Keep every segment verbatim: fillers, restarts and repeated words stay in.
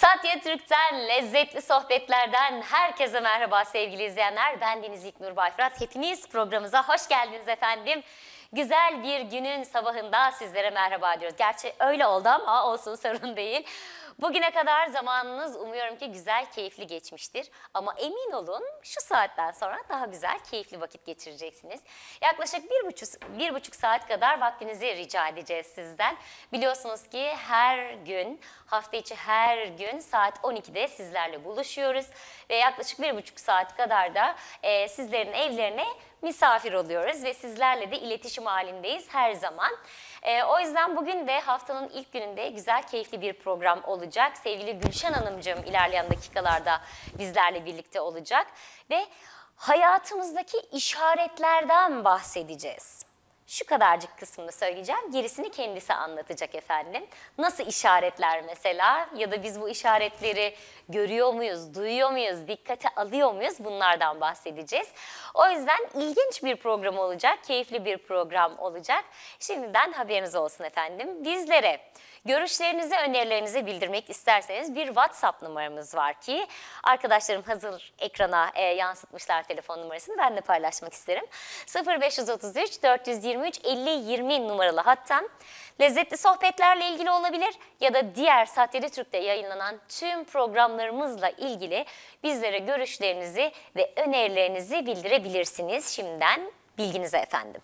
Satya Türk'ten, lezzetli sohbetlerden herkese merhaba sevgili izleyenler. Ben Deniz İlknur Bayfırat. Hepiniz programımıza hoş geldiniz efendim. Güzel bir günün sabahında sizlere merhaba diyoruz. Gerçi öyle oldu ama olsun, sorun değil. Bugüne kadar zamanınız umuyorum ki güzel, keyifli geçmiştir. Ama emin olun şu saatten sonra daha güzel, keyifli vakit geçireceksiniz. Yaklaşık bir buçuk, bir buçuk saat kadar vaktinizi rica edeceğiz sizden. Biliyorsunuz ki her gün, hafta içi her gün saat on ikide sizlerle buluşuyoruz. Ve yaklaşık bir buçuk saat kadar da e, sizlerin evlerine misafir oluyoruz ve sizlerle de iletişim halindeyiz her zaman. Ee, o yüzden bugün de haftanın ilk gününde güzel, keyifli bir program olacak. Sevgili Gülşen Hanımcığım ilerleyen dakikalarda bizlerle birlikte olacak. Ve hayatımızdaki işaretlerden bahsedeceğiz. Şu kadarcık kısmını söyleyeceğim, gerisini kendisi anlatacak efendim. Nasıl işaretler mesela, ya da biz bu işaretleri görüyor muyuz, duyuyor muyuz, dikkate alıyor muyuz, bunlardan bahsedeceğiz. O yüzden ilginç bir program olacak, keyifli bir program olacak. Şimdiden haberiniz olsun efendim. Bizlere görüşlerinizi, önerilerinizi bildirmek isterseniz bir WhatsApp numaramız var ki arkadaşlarım hazır ekrana e, yansıtmışlar telefon numarasını, ben de paylaşmak isterim. sıfır beş otuz üç dört yüz yirmi üç elli yirmi numaralı hattan lezzetli sohbetlerle ilgili olabilir ya da diğer Satya Türk'te yayınlanan tüm programlarımızla ilgili bizlere görüşlerinizi ve önerilerinizi bildirebilirsiniz. Şimdiden bilginize efendim.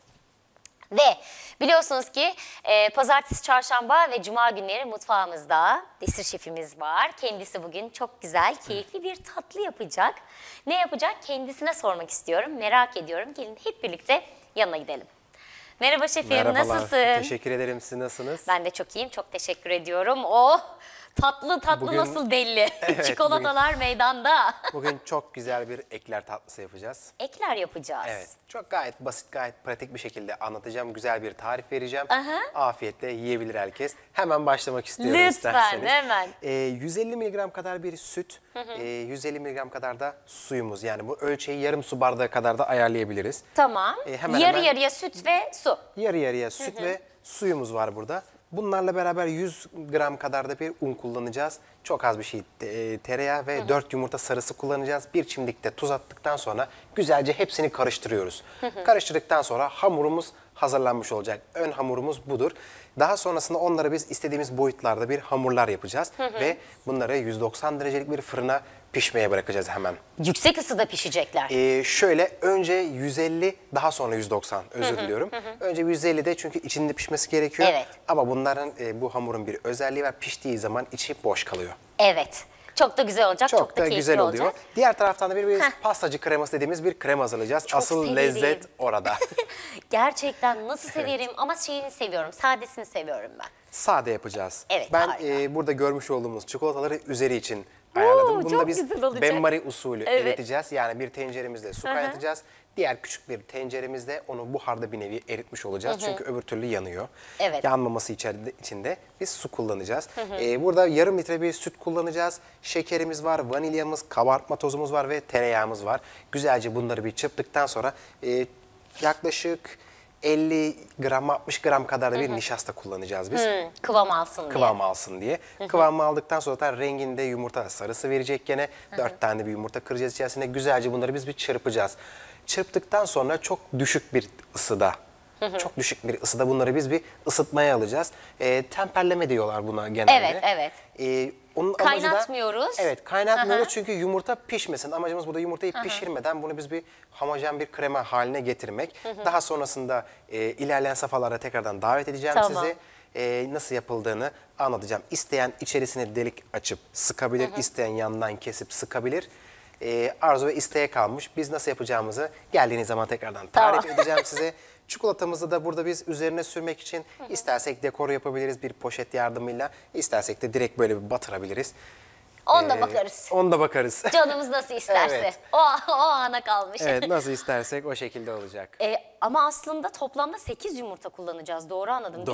Ve biliyorsunuz ki e, pazartesi, çarşamba ve cuma günleri mutfağımızda Desir şefimiz var. Kendisi bugün çok güzel, keyifli bir tatlı yapacak. Ne yapacak? Kendisine sormak istiyorum, merak ediyorum. Gelin hep birlikte yanına gidelim. Merhaba şefim, Merhabalar. nasılsın? Teşekkür ederim. Siz nasılsınız? Ben de çok iyiyim, çok teşekkür ediyorum. Oh, tatlı tatlı Bugün, nasıl belli. Evet, Çikolatalar bugün, meydanda. Bugün çok güzel bir ekler tatlısı yapacağız. Ekler yapacağız. Evet. Çok gayet basit, gayet pratik bir şekilde anlatacağım. Güzel bir tarif vereceğim. Aha. Afiyetle yiyebilir herkes. Hemen başlamak istiyorum Lütfen, isterseniz. hemen. Ee, yüz elli miligram kadar bir süt, hı hı. E, yüz elli miligram kadar da suyumuz. Yani bu ölçeği yarım su bardağı kadar da ayarlayabiliriz. Tamam. Ee, hemen yarı hemen, yarıya süt ve su. Yarı yarıya süt hı hı. ve suyumuz var burada. Bunlarla beraber yüz gram kadar da bir un kullanacağız. Çok az bir şey e, tereyağı ve hı hı. dört yumurta sarısı kullanacağız. Bir çimdik de tuz attıktan sonra güzelce hepsini karıştırıyoruz. Hı hı. Karıştırdıktan sonra hamurumuz hazırlanmış olacak. Ön hamurumuz budur. Daha sonrasında onları biz istediğimiz boyutlarda bir hamurlar yapacağız. Hı hı. Ve bunları yüz doksan derecelik bir fırına pişmeye bırakacağız hemen. Yüksek ısıda pişecekler. Ee, şöyle önce yüz elli, daha sonra yüz doksan, özür hı hı, diliyorum. Hı hı. Önce yüz ellide çünkü içinde pişmesi gerekiyor. Evet. Ama bunların e, bu hamurun bir özelliği var. Piştiği zaman içi boş kalıyor. Evet. Çok da güzel olacak, çok, Çok da, da keyifli güzel oluyor. olacak. Diğer taraftan da bir, bir pastacı kreması dediğimiz bir krema hazırlayacağız. Çok Asıl severim. lezzet orada. Gerçekten nasıl severim ama şeyini seviyorum, sadesini seviyorum ben. Sade yapacağız. Evet, ben harika. e, burada görmüş olduğumuz çikolataları üzeri için ayarladım. Bunu çok da biz güzel olacak. benmari usulü Evet. eriteceğiz. Yani bir tenceremizde su Hı hı. kaynatacağız. Diğer küçük bir tenceremizde onu buharda bir nevi eritmiş olacağız. Hı hı. Çünkü öbür türlü yanıyor. Evet. Yanmaması içeride, içinde biz su kullanacağız. Hı hı. Ee, burada yarım litre bir süt kullanacağız. Şekerimiz var, vanilyamız, kabartma tozumuz var ve tereyağımız var. Güzelce bunları bir çırptıktan sonra e, yaklaşık elli gram, altmış gram kadar da bir hı hı. nişasta kullanacağız biz. Hmm, kıvam alsın diye. Kıvam alsın diye. Hı hı. Kıvamı aldıktan sonra da renginde yumurta sarısı verecek gene. Hı hı. Dört tane bir yumurta kıracağız içerisinde. Güzelce bunları biz bir çırpacağız. Çırptıktan sonra çok düşük bir ısıda, hı hı. çok düşük bir ısıda bunları biz bir ısıtmaya alacağız. E, temperleme diyorlar buna genelde. Evet, evet. E, onun Kaynatmıyoruz. Da, evet, kaynatmıyoruz Hı hı. çünkü yumurta pişmesin. Amacımız burada yumurtayı hı hı. pişirmeden bunu biz bir homojen bir krema haline getirmek. Hı hı. Daha sonrasında e, ilerleyen safhalarda tekrardan davet edeceğim tamam. sizi. E, nasıl yapıldığını anlatacağım. İsteyen içerisine delik açıp sıkabilir, hı hı. isteyen yandan kesip sıkabilir. E, arzu ve isteğe kalmış. Biz nasıl yapacağımızı geldiğiniz zaman tekrardan tarif tamam. edeceğim size. Çikolatamızı da burada biz üzerine sürmek için hı hı. istersek dekor yapabiliriz bir poşet yardımıyla. İstersek de direkt böyle bir batırabiliriz. Onda ee, bakarız. Onda bakarız. Canımız nasıl isterse. Evet. O, o ana kalmış. Evet, nasıl istersek o şekilde olacak. E, ama aslında toplamda sekiz yumurta kullanacağız. Doğru anladım Doğru. değil mi?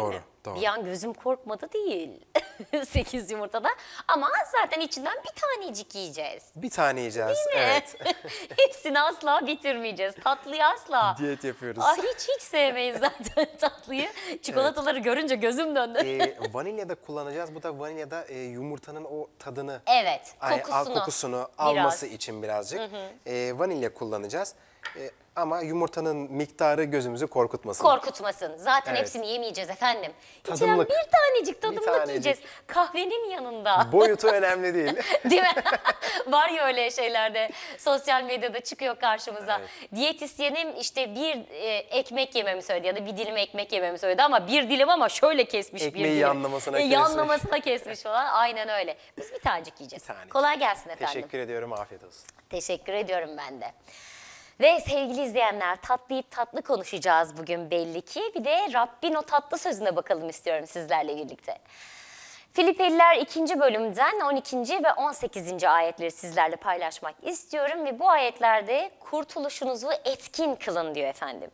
Doğru. Bir an gözüm korkmadı değil. sekiz yumurtada. Ama zaten içinden bir tanecik yiyeceğiz. Bir tane yiyeceğiz. Değil mi? Evet. Hepsini asla bitirmeyeceğiz. Tatlıyı asla. Diyet yapıyoruz. Ah, hiç hiç sevmeyiz zaten tatlıyı. Çikolataları görünce gözüm döndü. e, vanilya da kullanacağız. Bu da vanilyada e, yumurtanın o tadını, Evet, ay- kokusunu. al- kokusunu biraz. alması için birazcık e, vanilya kullanacağız. E, ama yumurtanın miktarı gözümüzü korkutmasın. Korkutmasın. Zaten Evet. hepsini yemeyeceğiz efendim. İçinden Tadımlık. bir tanecik tadımlık tanecik. yiyeceğiz. Kahvenin yanında. Boyutu önemli değil. Değil mi? Var ya öyle şeylerde, sosyal medyada çıkıyor karşımıza. Evet. Diyetisyenim işte bir e, ekmek yememi söyledi ya da bir dilim ekmek yememi söyledi ama bir dilim ama şöyle kesmiş bir Ekmeği dilim. yanlamasına E, kesmiş. yanlamasına kesmiş falan. Aynen öyle. Biz bir tanecik yiyeceğiz. Bir tane. Kolay gelsin efendim. Teşekkür ediyorum. Afiyet olsun. Teşekkür ediyorum ben de. Ve sevgili izleyenler, tatlı yiyip tatlı konuşacağız bugün belli ki. Bir de Rabbin o tatlı sözüne bakalım istiyorum sizlerle birlikte. Filipeliler ikinci bölümden on ikinci ve on sekizinci ayetleri sizlerle paylaşmak istiyorum. Ve bu ayetlerde kurtuluşunuzu etkin kılın diyor efendim.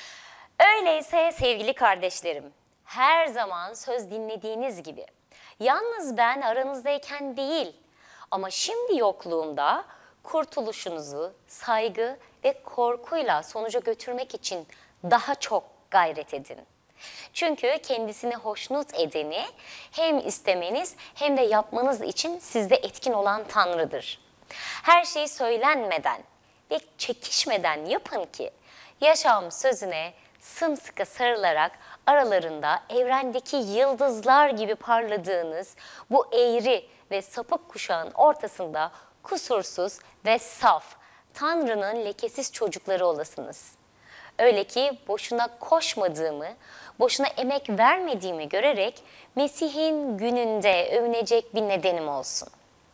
Öyleyse sevgili kardeşlerim, her zaman söz dinlediğiniz gibi, yalnız ben aranızdayken değil ama şimdi yokluğumda kurtuluşunuzu saygı ve korkuyla sonuca götürmek için daha çok gayret edin. Çünkü kendisini hoşnut edeni hem istemeniz hem de yapmanız için sizde etkin olan Tanrı'dır. Her şey söylenmeden ve çekişmeden yapın ki yaşam sözüne sımsıkı sarılarak aralarında evrendeki yıldızlar gibi parladığınız bu eğri ve sapık kuşağın ortasında kusursuz ve saf, Tanrı'nın lekesiz çocukları olasınız. Öyle ki boşuna koşmadığımı, boşuna emek vermediğimi görerek Mesih'in gününde övünecek bir nedenim olsun.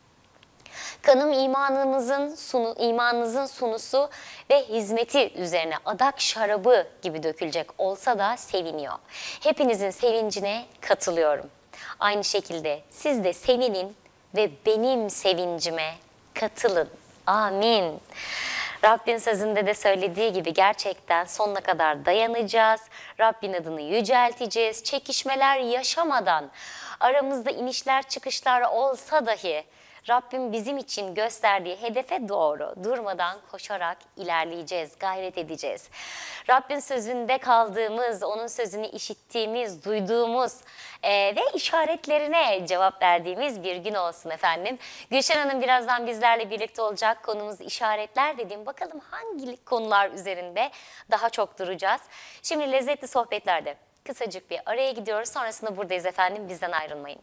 Kanım imanımızın sunu, imanınızın sunusu ve hizmeti üzerine adak şarabı gibi dökülecek olsa da seviniyor. Hepinizin sevincine katılıyorum. Aynı şekilde siz de sevinin ve benim sevincime katılın. Amin. Rabbin sözünde de söylediği gibi gerçekten sonuna kadar dayanacağız. Rabbin adını yücelteceğiz. Çekişmeler yaşamadan, aramızda inişler çıkışlar olsa dahi Rabbim bizim için gösterdiği hedefe doğru durmadan koşarak ilerleyeceğiz, gayret edeceğiz. Rabbin sözünde kaldığımız, onun sözünü işittiğimiz, duyduğumuz e, ve işaretlerine cevap verdiğimiz bir gün olsun efendim. Gülşen Hanım birazdan bizlerle birlikte olacak. Konumuz işaretler dediğim. Bakalım hangi konular üzerinde daha çok duracağız. Şimdi lezzetli sohbetlerde kısacık bir araya gidiyoruz. Sonrasında buradayız efendim. Bizden ayrılmayın.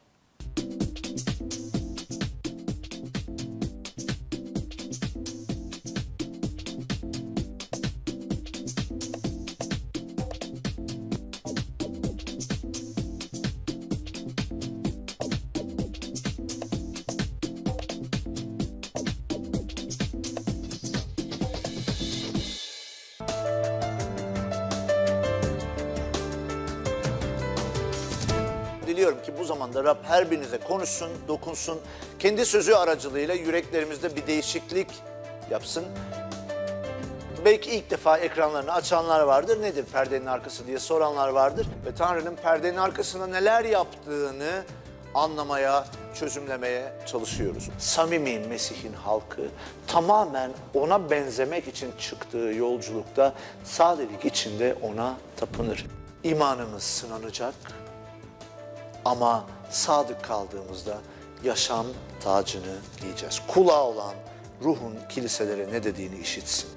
Diliyorum ki bu zamanda Rab her birinize konuşsun, dokunsun. Kendi sözü aracılığıyla yüreklerimizde bir değişiklik yapsın. Belki ilk defa ekranlarını açanlar vardır. Nedir perdenin arkası diye soranlar vardır. Ve Tanrı'nın perdenin arkasında neler yaptığını anlamaya, çözümlemeye çalışıyoruz. Samimi Mesih'in halkı tamamen ona benzemek için çıktığı yolculukta sadelik içinde ona tapınır. İmanımız sınanacak. Ama sadık kaldığımızda yaşam tacını giyeceğiz. Kulağı olan ruhun kiliselere ne dediğini işitsin.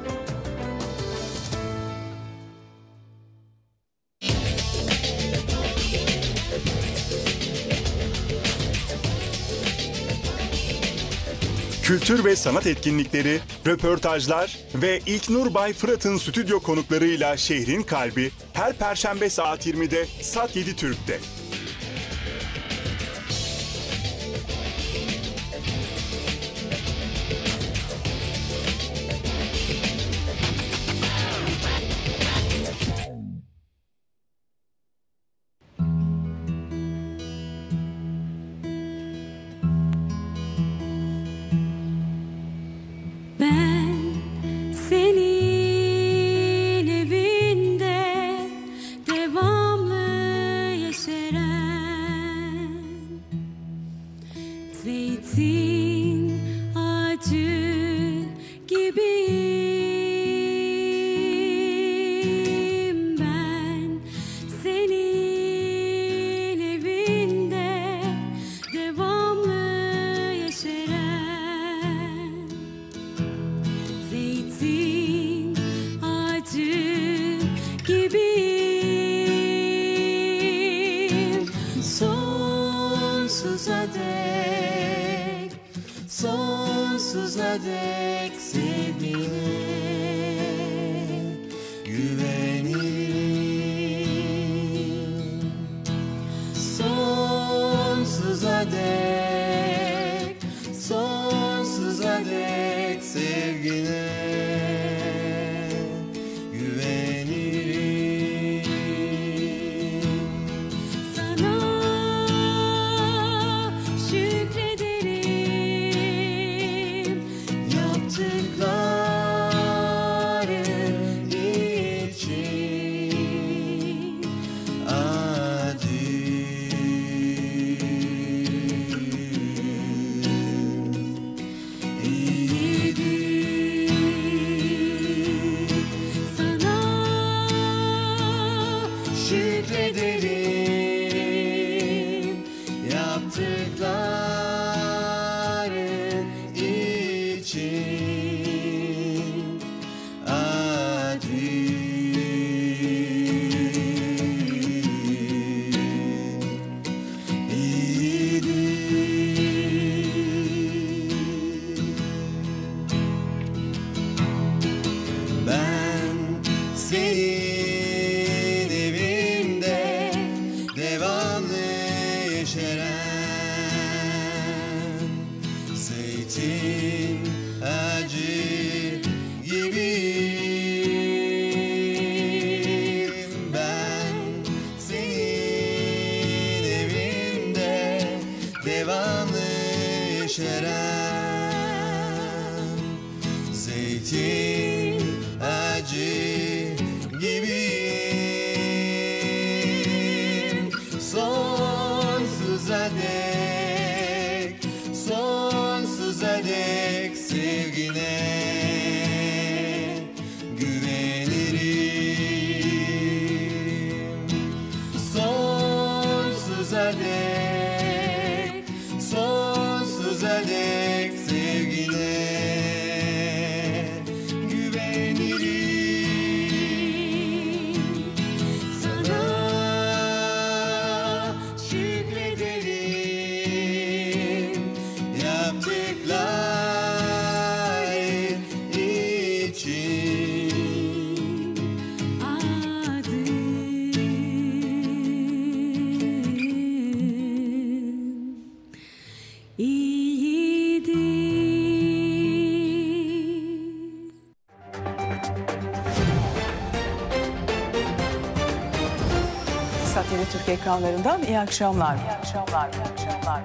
Kültür ve sanat etkinlikleri, röportajlar ve İlknur Bay Fırat'ın stüdyo konuklarıyla şehrin kalbi her Perşembe saat yirmide Sat yedi Türk'te. Ben senin evinde devamlı yaşarım. sonsuza dek sevgine güvenirim. Sonsuza dek, sonsuza dek sevgine güvenirim. Sana şükrederim, yaptıkların için adil, iyidir. sana Şükrederim yaptıkların için adil, iyidir. Ben senin evinde devamlı yeşeren zeytin ağacı gibiyim. Ben senin evinde devamlı yeşeren zeytin ağacı gibiyim. Sonsuza dek, sonsuza dek sevgine güvenirim. Sonsuza dek, sonsuza dek sevgine güvenirim. sana Şükrederim yaptıkların için adil, iyidir. Sat yedi Türk ekranlarından iyi akşamlar. İyi akşamlar. İyi akşamlar.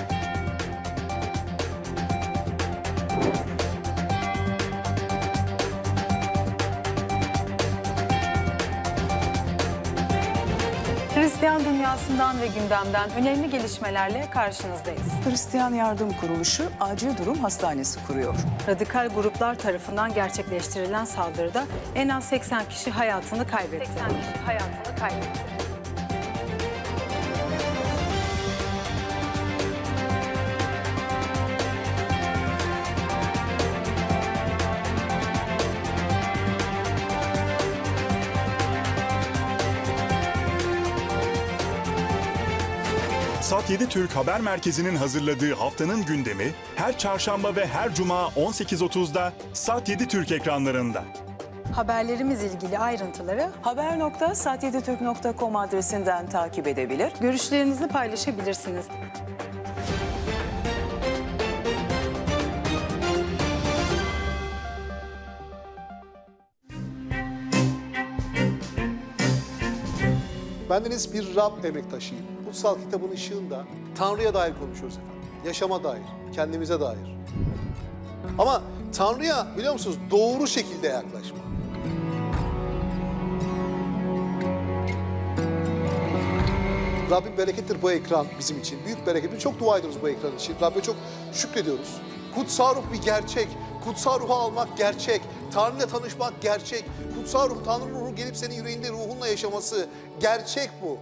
Hristiyan dünyasından ve gündemden önemli gelişmelerle karşınızdayız. Hristiyan Yardım Kuruluşu acil durum hastanesi kuruyor. Radikal gruplar tarafından gerçekleştirilen saldırıda en az seksen kişi hayatını kaybetti. seksen kişi hayatını kaybetti. Sat yedi Türk Haber Merkezi'nin hazırladığı haftanın gündemi her çarşamba ve her cuma on sekiz otuzda Sat yedi Türk ekranlarında. Haberlerimiz ilgili ayrıntıları, haber nokta sat yedi türk nokta com adresinden takip edebilir. görüşlerinizi paylaşabilirsiniz. Bendeniz bir Rab emektaşıyım. Kutsal kitabın ışığında Tanrı'ya dair konuşuyoruz efendim. Yaşama dair, kendimize dair. Ama Tanrı'ya biliyor musunuz doğru şekilde yaklaşma. Rabbim berekettir bu ekran bizim için. Büyük bereket. Biz çok dua ediyoruz bu ekran için. Rabbe çok şükrediyoruz. Kutsal ruh bir gerçek. Kutsal ruhu almak gerçek. Tanrı'yla tanışmak gerçek. Kutsal ruh, Tanrı ruhu gelip senin yüreğinde ruhunla yaşaması gerçek bu.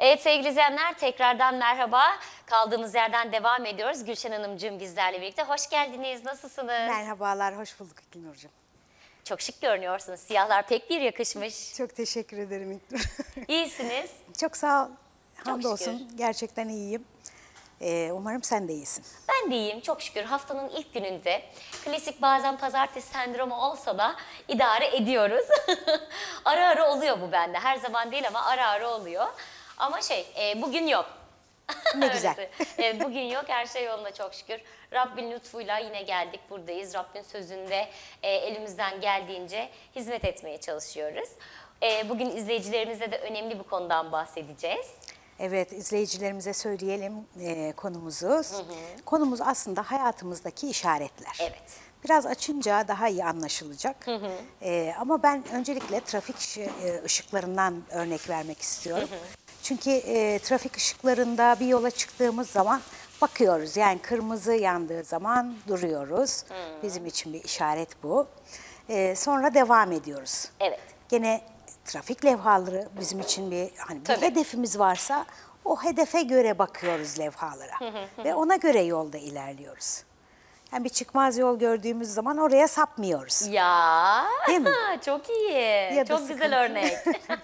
Evet sevgili izleyenler, tekrardan merhaba. Kaldığımız yerden devam ediyoruz. Gülşen Hanımcığım bizlerle birlikte. Hoş geldiniz. Nasılsınız? Merhabalar, hoş bulduk İlknur'cum. Çok şık görünüyorsunuz. Siyahlar pek bir yakışmış. Çok teşekkür ederim İlknur. İyisiniz. Çok sağ ol. Çok Hamdolsun, şükür. gerçekten iyiyim. Ee, umarım sen de iyisin. Ben de iyiyim çok şükür. Haftanın ilk gününde klasik bazen pazartesi sendromu olsa da idare ediyoruz. Ara ara oluyor bu bende. Her zaman değil ama ara ara oluyor. Ama şey e, bugün yok. Ne güzel. E, bugün yok, her şey yolunda çok şükür. Rabbin lütfuyla yine geldik, buradayız. Rabbin sözünde e, elimizden geldiğince hizmet etmeye çalışıyoruz. E, bugün izleyicilerimize de önemli bir konudan bahsedeceğiz. Evet, izleyicilerimize söyleyelim e, konumuzu. Hı hı. Konumuz aslında hayatımızdaki işaretler. Evet. Biraz açınca daha iyi anlaşılacak. Hı hı. E, ama ben öncelikle trafik e, ışıklarından örnek vermek istiyorum. Hı hı. Çünkü e, trafik ışıklarında bir yola çıktığımız zaman bakıyoruz. Yani kırmızı yandığı zaman duruyoruz. Hı. Bizim için bir işaret bu. E, sonra devam ediyoruz. Evet. Gene trafik levhaları bizim için bir, hani bir hedefimiz varsa o hedefe göre bakıyoruz levhalara ve ona göre yolda ilerliyoruz. Yani bir çıkmaz yol gördüğümüz zaman oraya sapmıyoruz. Ya Değil mi? Çok iyi. Ya da çok sıkıntı. güzel örnek.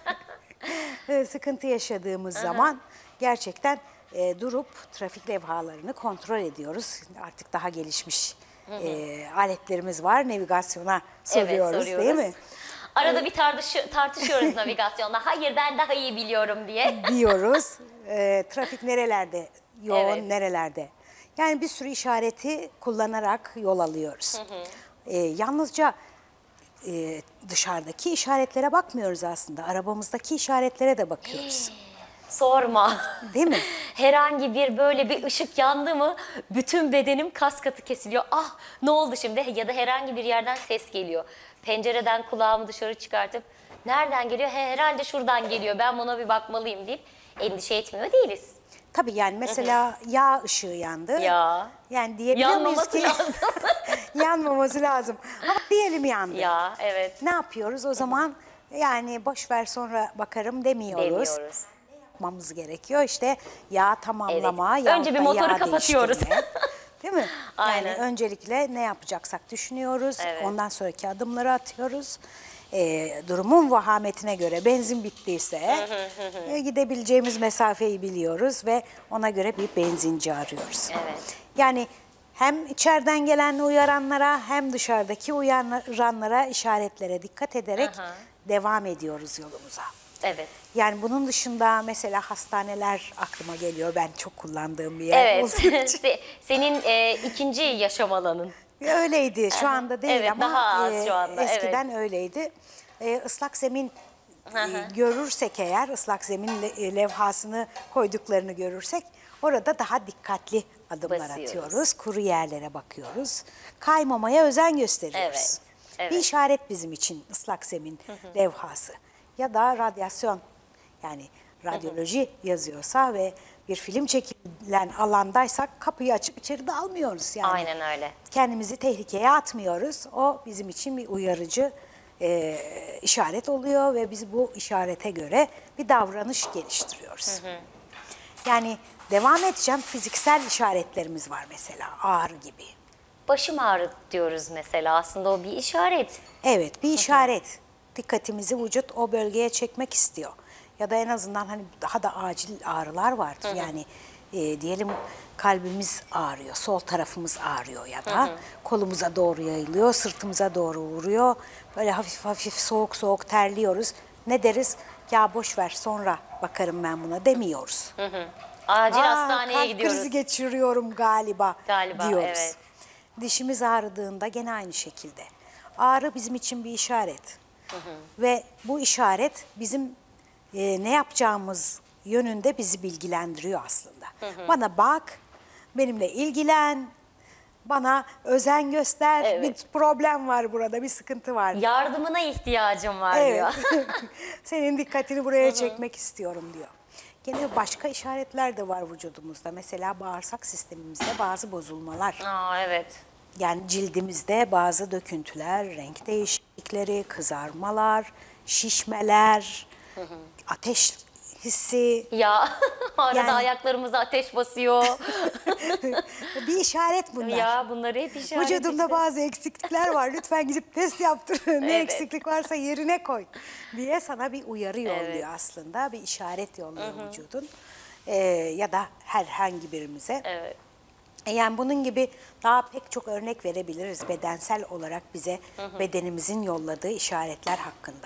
Sıkıntı yaşadığımız zaman gerçekten e, durup trafik levhalarını kontrol ediyoruz. Artık daha gelişmiş e, aletlerimiz var. Navigasyona soruyoruz, evet, soruyoruz. değil mi? Arada bir tartış tartışıyoruz navigasyonda. Hayır ben daha iyi biliyorum diye. Diyoruz. E, trafik nerelerde yoğun, Evet. nerelerde? Yani bir sürü işareti kullanarak yol alıyoruz. Hı hı. E, yalnızca e, dışarıdaki işaretlere bakmıyoruz aslında. Arabamızdaki işaretlere de bakıyoruz. Sorma. Değil mi? Herhangi bir böyle bir ışık yandı mı bütün bedenim kas katı kesiliyor. Ah ne oldu şimdi? Ya da herhangi bir yerden ses geliyor. Pencereden kulağımı dışarı çıkartıp nereden geliyor? He, herhalde şuradan geliyor. Ben buna bir bakmalıyım deyip endişe etmiyor değiliz. Tabii yani mesela yağ ışığı yandı. Ya. Yani diyebiliyor muyuz Yanmaması ki? lazım. Yanmaması lazım. Ama diyelim yandı. Ya evet. Ne yapıyoruz o zaman? Yani boş ver sonra bakarım demiyoruz. Demiyoruz. Yapmamız gerekiyor işte yağ tamamlama. Evet. yahut Önce bir da motoru yağ kapatıyoruz. değiştirme. Değil mi? Aynen. Yani öncelikle ne yapacaksak düşünüyoruz. Evet. Ondan sonraki adımları atıyoruz. Ee, durumun vahametine göre benzin bittiyse e, gidebileceğimiz mesafeyi biliyoruz ve ona göre bir benzinci arıyoruz. Evet. Yani hem içeriden gelen uyaranlara hem dışarıdaki uyaranlara, işaretlere dikkat ederek Aha. devam ediyoruz yolumuza. Evet. Yani bunun dışında mesela hastaneler aklıma geliyor. Ben çok kullandığım bir yer Evet. olduğu için. Se- Senin e, ikinci yaşam alanın. Öyleydi. Şu anda değil Evet, ama daha az e, şu anda, eskiden öyleydi. E, ıslak zemin e, görürsek eğer, ıslak zemin le- e, levhasını koyduklarını görürsek orada daha dikkatli adımlar Basıyoruz. atıyoruz. Kuru yerlere bakıyoruz. Kaymamaya özen gösteriyoruz. Evet, evet. Bir işaret bizim için ıslak zemin levhası. Ya da radyasyon, yani radyoloji yazıyorsa ve bir film çekilen alandaysak kapıyı açıp içeri dalmıyoruz. Yani Aynen öyle. kendimizi tehlikeye atmıyoruz. O bizim için bir uyarıcı e, işaret oluyor ve biz bu işarete göre bir davranış geliştiriyoruz. Yani devam edeceğim, fiziksel işaretlerimiz var mesela, ağrı gibi. Başım ağrı diyoruz mesela, aslında o bir işaret. Evet, bir işaret. Dikkatimizi vücut o bölgeye çekmek istiyor. Ya da en azından hani daha da acil ağrılar vardır. Yani e, diyelim kalbimiz ağrıyor, sol tarafımız ağrıyor ya da kolumuza doğru yayılıyor, sırtımıza doğru vuruyor. Böyle hafif hafif soğuk soğuk terliyoruz. Ne deriz? Ya boş ver sonra bakarım ben buna demiyoruz. Acil Aa, hastaneye kalp gidiyoruz. krizi geçiriyorum galiba, Galiba, diyoruz. evet. Dişimiz ağrıdığında gene aynı şekilde. Ağrı bizim için bir işaret. Ve bu işaret bizim e, ne yapacağımız yönünde bizi bilgilendiriyor aslında. Bana bak, benimle ilgilen, bana özen göster, Evet. bir problem var burada, bir sıkıntı var. Yardımına ihtiyacım var Evet. diyor. Senin dikkatini buraya çekmek istiyorum diyor. Gene başka işaretler de var vücudumuzda. Mesela bağırsak sistemimizde bazı bozulmalar. Aa, evet. Yani cildimizde bazı döküntüler, renk değişiklikleri, kızarmalar, şişmeler, ateş hissi, Ya arada Yani- ayaklarımıza ateş basıyor. bir işaret bunlar. Ya bunları hep işaret Vücudumda işte. bazı eksiklikler var. Lütfen gidip test yaptır. Ne Evet. eksiklik varsa yerine koy diye sana bir uyarı yolluyor Evet. aslında. Bir işaret yolluyor vücudun. Ee, ya da herhangi birimize. Evet. E Yani bunun gibi daha pek çok örnek verebiliriz bedensel olarak bize bedenimizin yolladığı işaretler hakkında.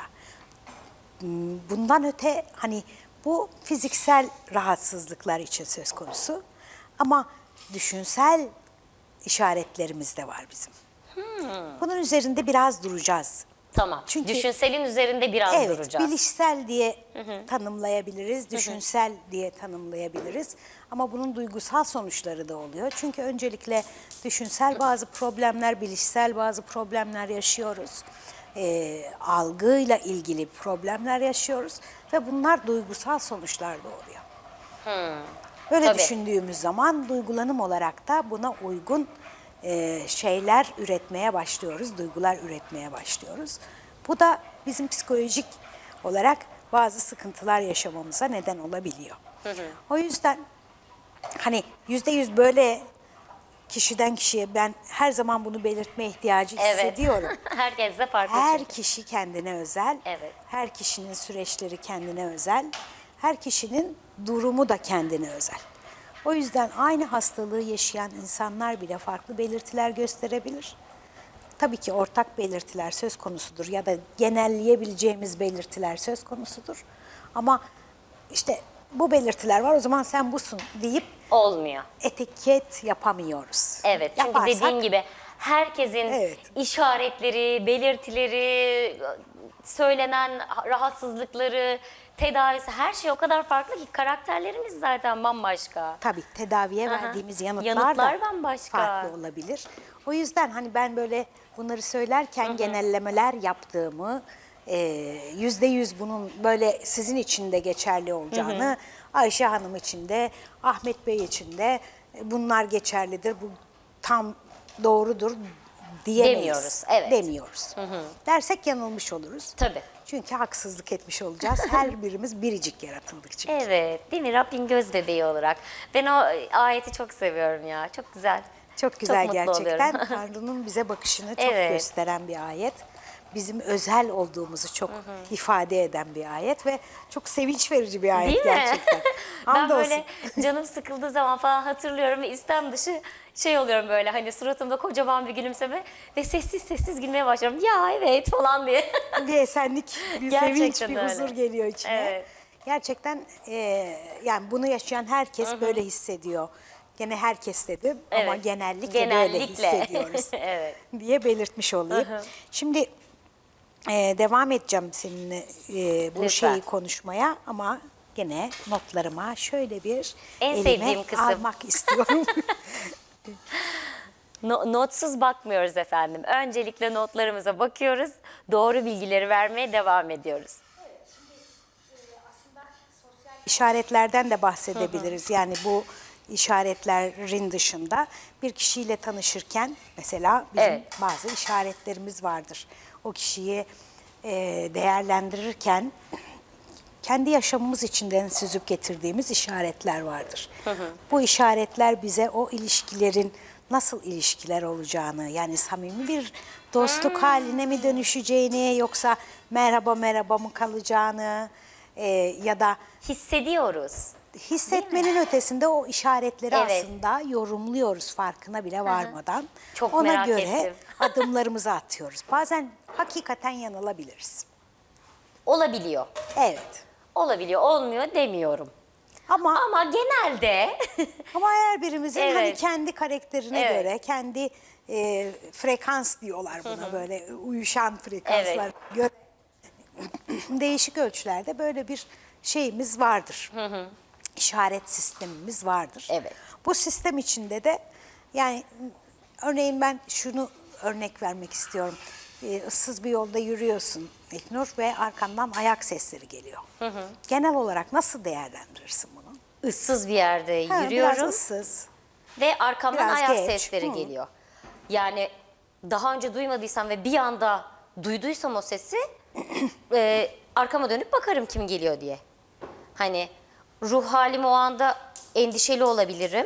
Hmm, Bundan öte hani bu fiziksel rahatsızlıklar için söz konusu ama düşünsel işaretlerimiz de var bizim. Bunun üzerinde biraz duracağız. Tamam. Çünkü- Düşünselin üzerinde biraz Evet, duracağız. bilişsel diye tanımlayabiliriz, düşünsel diye tanımlayabiliriz. Ama bunun duygusal sonuçları da oluyor. Çünkü öncelikle düşünsel bazı problemler, bilişsel bazı problemler yaşıyoruz. Ee, algıyla ilgili problemler yaşıyoruz ve bunlar duygusal sonuçlar doğuruyor. Böyle Tabii. düşündüğümüz zaman duygulanım olarak da buna uygun e, şeyler üretmeye başlıyoruz, duygular üretmeye başlıyoruz. Bu da bizim psikolojik olarak bazı sıkıntılar yaşamamıza neden olabiliyor. O yüzden hani yüzde yüz böyle kişiden kişiye ben her zaman bunu belirtme ihtiyacı Evet. hissediyorum. Herkes de farklı Her çünkü. kişi kendine özel, Evet. her kişinin süreçleri kendine özel, her kişinin durumu da kendine özel. O yüzden aynı hastalığı yaşayan insanlar bile farklı belirtiler gösterebilir. Tabii ki ortak belirtiler söz konusudur ya da genelleyebileceğimiz belirtiler söz konusudur. Ama işte bu belirtiler var o zaman sen busun deyip Olmuyor. etiket yapamıyoruz. Evet çünkü Yaparsak- dediğin gibi herkesin Evet. işaretleri, belirtileri, söylenen rahatsızlıkları, tedavisi her şey o kadar farklı ki karakterlerimiz zaten bambaşka. Tabii tedaviye Aha. verdiğimiz yanıtlar, Yanıtlar da bambaşka. farklı olabilir. O yüzden hani ben böyle bunları söylerken genellemeler yaptığımı, e, yüzde yüz bunun böyle sizin için de geçerli olacağını, Ayşe Hanım için de, Ahmet Bey için de e, bunlar geçerlidir, bu tam doğrudur diyemeyiz. Demiyoruz, evet. Demiyoruz. Dersek yanılmış oluruz. Tabii. Çünkü haksızlık etmiş olacağız. Her birimiz biricik yaratıldık çünkü. Evet, değil mi? Rabbin göz bebeği olarak. Ben o ayeti çok seviyorum ya. Çok güzel. Çok güzel mutlu gerçekten. oluyorum. Tanrı'nın bize bakışını çok Evet. gösteren bir ayet. Bizim özel olduğumuzu çok ifade eden bir ayet ve çok sevinç verici bir ayet Değil mi? gerçekten. Ben Hamdolsun. böyle canım sıkıldığı zaman falan hatırlıyorum ve istem dışı şey oluyorum böyle hani suratımda kocaman bir gülümseme ve sessiz sessiz gülmeye başlıyorum. Ya evet falan diye. bir esenlik, bir Gerçekten sevinç, bir öyle. huzur geliyor içine. Evet. Gerçekten e, yani bunu yaşayan herkes böyle hissediyor. Gene herkes dedim ama Evet. genellikle, böyle Genellikle. hissediyoruz Evet. diye belirtmiş olayım. Şimdi e, devam edeceğim seninle e, bu Lütfen. şeyi konuşmaya ama gene notlarıma şöyle bir En elime sevdiğim kısım. almak istiyorum. No- notsuz bakmıyoruz efendim. Öncelikle notlarımıza bakıyoruz. Doğru bilgileri vermeye devam ediyoruz. İşaretlerden de bahsedebiliriz. Yani bu işaretlerin dışında bir kişiyle tanışırken mesela bizim Evet. bazı işaretlerimiz vardır. O kişiyi e, değerlendirirken kendi yaşamımız içinden süzüp getirdiğimiz işaretler vardır. Bu işaretler bize o ilişkilerin nasıl ilişkiler olacağını, yani samimi bir dostluk haline mi dönüşeceğini, yoksa merhaba merhaba mı kalacağını e, ya da Hissediyoruz. hissetmenin ötesinde o işaretleri Evet. aslında yorumluyoruz farkına bile varmadan. Çok Ona merak göre ettim. adımlarımızı atıyoruz. Bazen hakikaten yanılabiliriz. Olabiliyor. Evet. Olabiliyor, olmuyor demiyorum. Ama Ama genelde ama her birimizin hani Evet. kendi karakterine Evet. göre, kendi e, frekans diyorlar buna, böyle uyuşan frekanslar Evet. göre değişik ölçülerde böyle bir şeyimiz vardır. İşaret sistemimiz vardır. Evet. Bu sistem içinde de yani örneğin ben şunu örnek vermek istiyorum. Ee, ıssız bir yolda yürüyorsun İlknur ve arkandan ayak sesleri geliyor. Genel olarak nasıl değerlendirirsin bunu? ıssız bir yerde Ha, yürüyorum Biraz ıssız. ve arkamdan biraz ayak geç. sesleri Hı. geliyor. Yani daha önce duymadıysam ve bir anda duyduysam o sesi e, arkama dönüp bakarım kim geliyor diye. Hani ruh halim o anda endişeli olabilirim.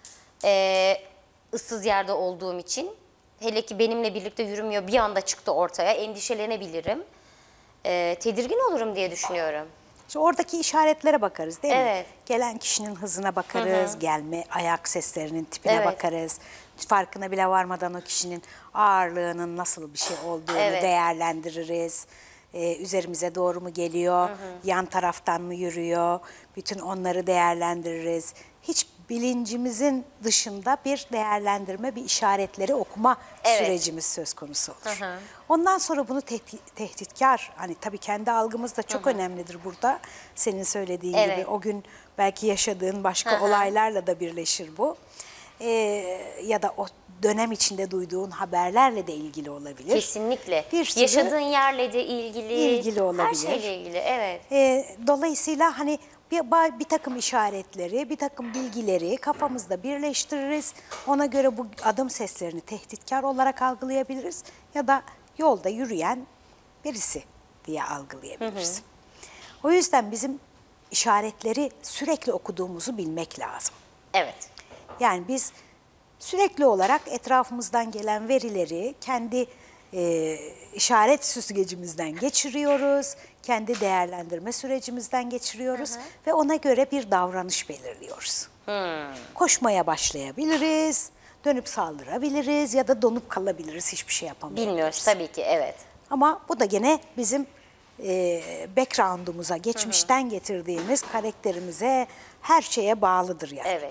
Ee, ıssız yerde olduğum için. Hele ki benimle birlikte yürümüyor, bir anda çıktı ortaya, endişelenebilirim. Ee, tedirgin olurum diye düşünüyorum. İşte oradaki işaretlere bakarız değil mi? Evet. Gelen kişinin hızına bakarız, Hı hı. gelme ayak seslerinin tipine Evet. bakarız. Farkına bile varmadan o kişinin ağırlığının nasıl bir şey olduğunu Evet. değerlendiririz. Ee, üzerimize doğru mu geliyor, Hı hı. yan taraftan mı yürüyor? Bütün onları değerlendiririz. Hiç bilincimizin dışında bir değerlendirme, bir işaretleri okuma Evet. sürecimiz söz konusu olur. Hı hı. Ondan sonra bunu tehdi- tehditkar, hani tabii kendi algımız da çok Hı hı. önemlidir burada. Senin söylediğin Evet. gibi o gün belki yaşadığın başka Hı hı. olaylarla da birleşir bu. Ee, ya da o dönem içinde duyduğun haberlerle de ilgili olabilir. Kesinlikle. Bir sürü Yaşadığın yerle de ilgili, ilgili her olabilir. şeyle ilgili, evet. Ee, dolayısıyla hani bir, ba- bir takım işaretleri, bir takım bilgileri kafamızda birleştiririz. Ona göre bu adım seslerini tehditkar olarak algılayabiliriz. Ya da yolda yürüyen birisi diye algılayabiliriz. Hı hı. O yüzden bizim işaretleri sürekli okuduğumuzu bilmek lazım. Evet. Yani biz sürekli olarak etrafımızdan gelen verileri kendi e, işaret süzgecimizden geçiriyoruz, kendi değerlendirme sürecimizden geçiriyoruz Hı hı. ve ona göre bir davranış belirliyoruz. Hmm. Koşmaya başlayabiliriz, dönüp saldırabiliriz ya da donup kalabiliriz, hiçbir şey yapamayabiliriz. Bilmiyoruz tabii ki, evet. Ama bu da gene bizim e, background'umuza, geçmişten getirdiğimiz karakterimize, her şeye bağlıdır yani. Evet.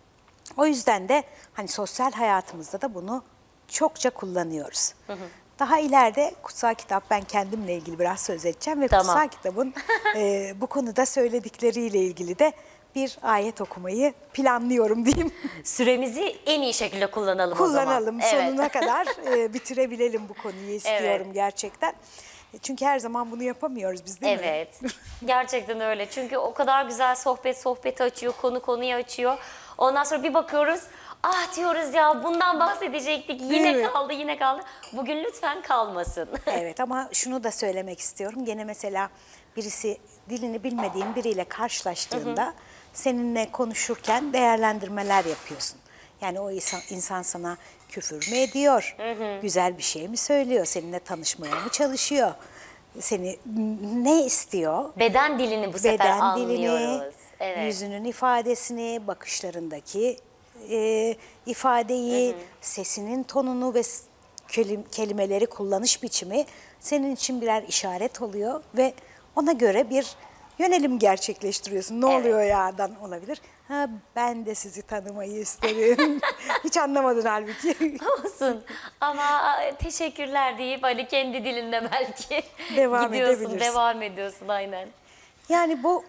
O yüzden de hani sosyal hayatımızda da bunu çokça kullanıyoruz. Hı hı. Daha ileride kutsal kitap, ben kendimle ilgili biraz söz edeceğim ve Tamam. kutsal kitabın e, bu konuda söyledikleriyle ilgili de bir ayet okumayı planlıyorum diyeyim. Süremizi en iyi şekilde kullanalım, o zaman. Kullanalım, Evet. sonuna kadar e, bitirebilelim bu konuyu istiyorum Evet. gerçekten. Çünkü her zaman bunu yapamıyoruz biz, değil mi? Evet. Gerçekten öyle. Çünkü o kadar güzel sohbet sohbeti açıyor, konu konuyu açıyor. Ondan sonra bir bakıyoruz, ah diyoruz ya bundan bahsedecektik, Değil yine mi? kaldı, yine kaldı. Bugün lütfen kalmasın. Evet, ama şunu da söylemek istiyorum. Gene mesela birisi, dilini bilmediğin biriyle karşılaştığında Hı hı. seninle konuşurken değerlendirmeler yapıyorsun. Yani o insan, insan sana küfür mü ediyor, Hı hı. güzel bir şey mi söylüyor, seninle tanışmaya mı çalışıyor, seni ne istiyor? Beden dilini bu sefer Beden anlıyoruz. dilini, Evet. yüzünün ifadesini, bakışlarındaki e, ifadeyi, Hı hı. sesinin tonunu ve s- kelim- kelimeleri kullanış biçimi senin için birer işaret oluyor ve ona göre bir yönelim gerçekleştiriyorsun. Ne Evet. oluyor ya'dan olabilir. Ha, ben de sizi tanımayı isterim. Hiç anlamadın halbuki. Olsun ama teşekkürler deyip hani kendi dilinde belki Devam gidiyorsun, edebilirsin. devam ediyorsun aynen. Yani bu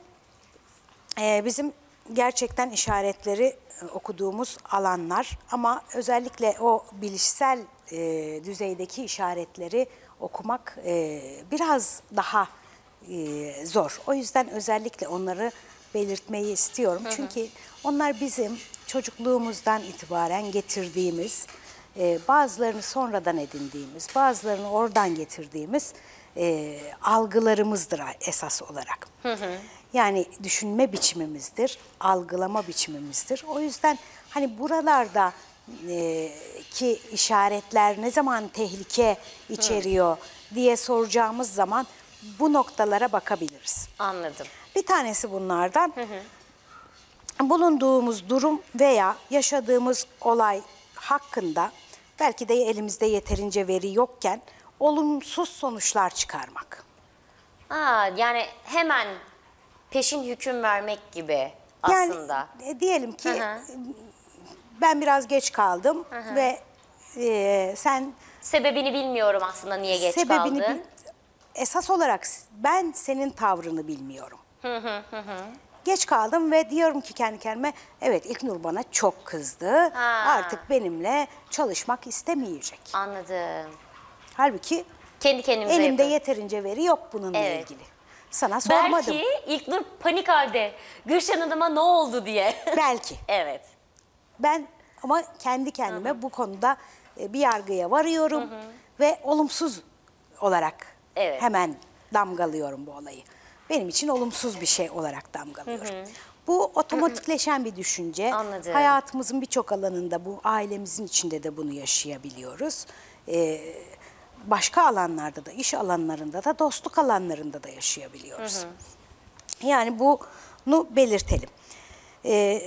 e, bizim gerçekten işaretleri e, okuduğumuz alanlar, ama özellikle o bilişsel e, düzeydeki işaretleri okumak e, biraz daha e, zor. O yüzden özellikle onları belirtmeyi istiyorum. Hı hı. Çünkü onlar bizim çocukluğumuzdan itibaren getirdiğimiz, e, bazılarını sonradan edindiğimiz, bazılarını oradan getirdiğimiz e, algılarımızdır esas olarak. Hı hı. Yani düşünme biçimimizdir, algılama biçimimizdir. O yüzden hani buralarda e, ki işaretler ne zaman tehlike içeriyor diye soracağımız zaman bu noktalara bakabiliriz. Anladım. Bir tanesi bunlardan, Hı hı. bulunduğumuz durum veya yaşadığımız olay hakkında belki de elimizde yeterince veri yokken olumsuz sonuçlar çıkarmak. Aa, yani hemen peşin hüküm vermek gibi Yani aslında. e, diyelim ki Hı hı. ben biraz geç kaldım Hı hı. ve e, sen Sebebini bilmiyorum aslında niye geç sebebini kaldı. bil- esas olarak ben senin tavrını bilmiyorum. Hı hı hı hı. Geç kaldım ve diyorum ki kendi kendime, evet İlknur bana çok kızdı. Ha. Artık benimle çalışmak istemeyecek. Anladım. Halbuki Kendi kendimize elimde yapıyoruz. yeterince veri yok bununla Evet. ilgili. Sana sormadım. Belki İlknur panik halde Gülşen Hanım'a ne oldu diye. Belki. Evet. Ben ama kendi kendime bu konuda e, bir yargıya varıyorum ve olumsuz olarak Evet. hemen damgalıyorum bu olayı. benim için olumsuz bir şey olarak damgalıyorum. Bu otomatikleşen bir düşünce. Anladım. Hayatımızın birçok alanında, bu ailemizin içinde de bunu yaşayabiliyoruz. Ee, başka alanlarda da, iş alanlarında da, dostluk alanlarında da yaşayabiliyoruz. Yani bunu belirtelim. Ee,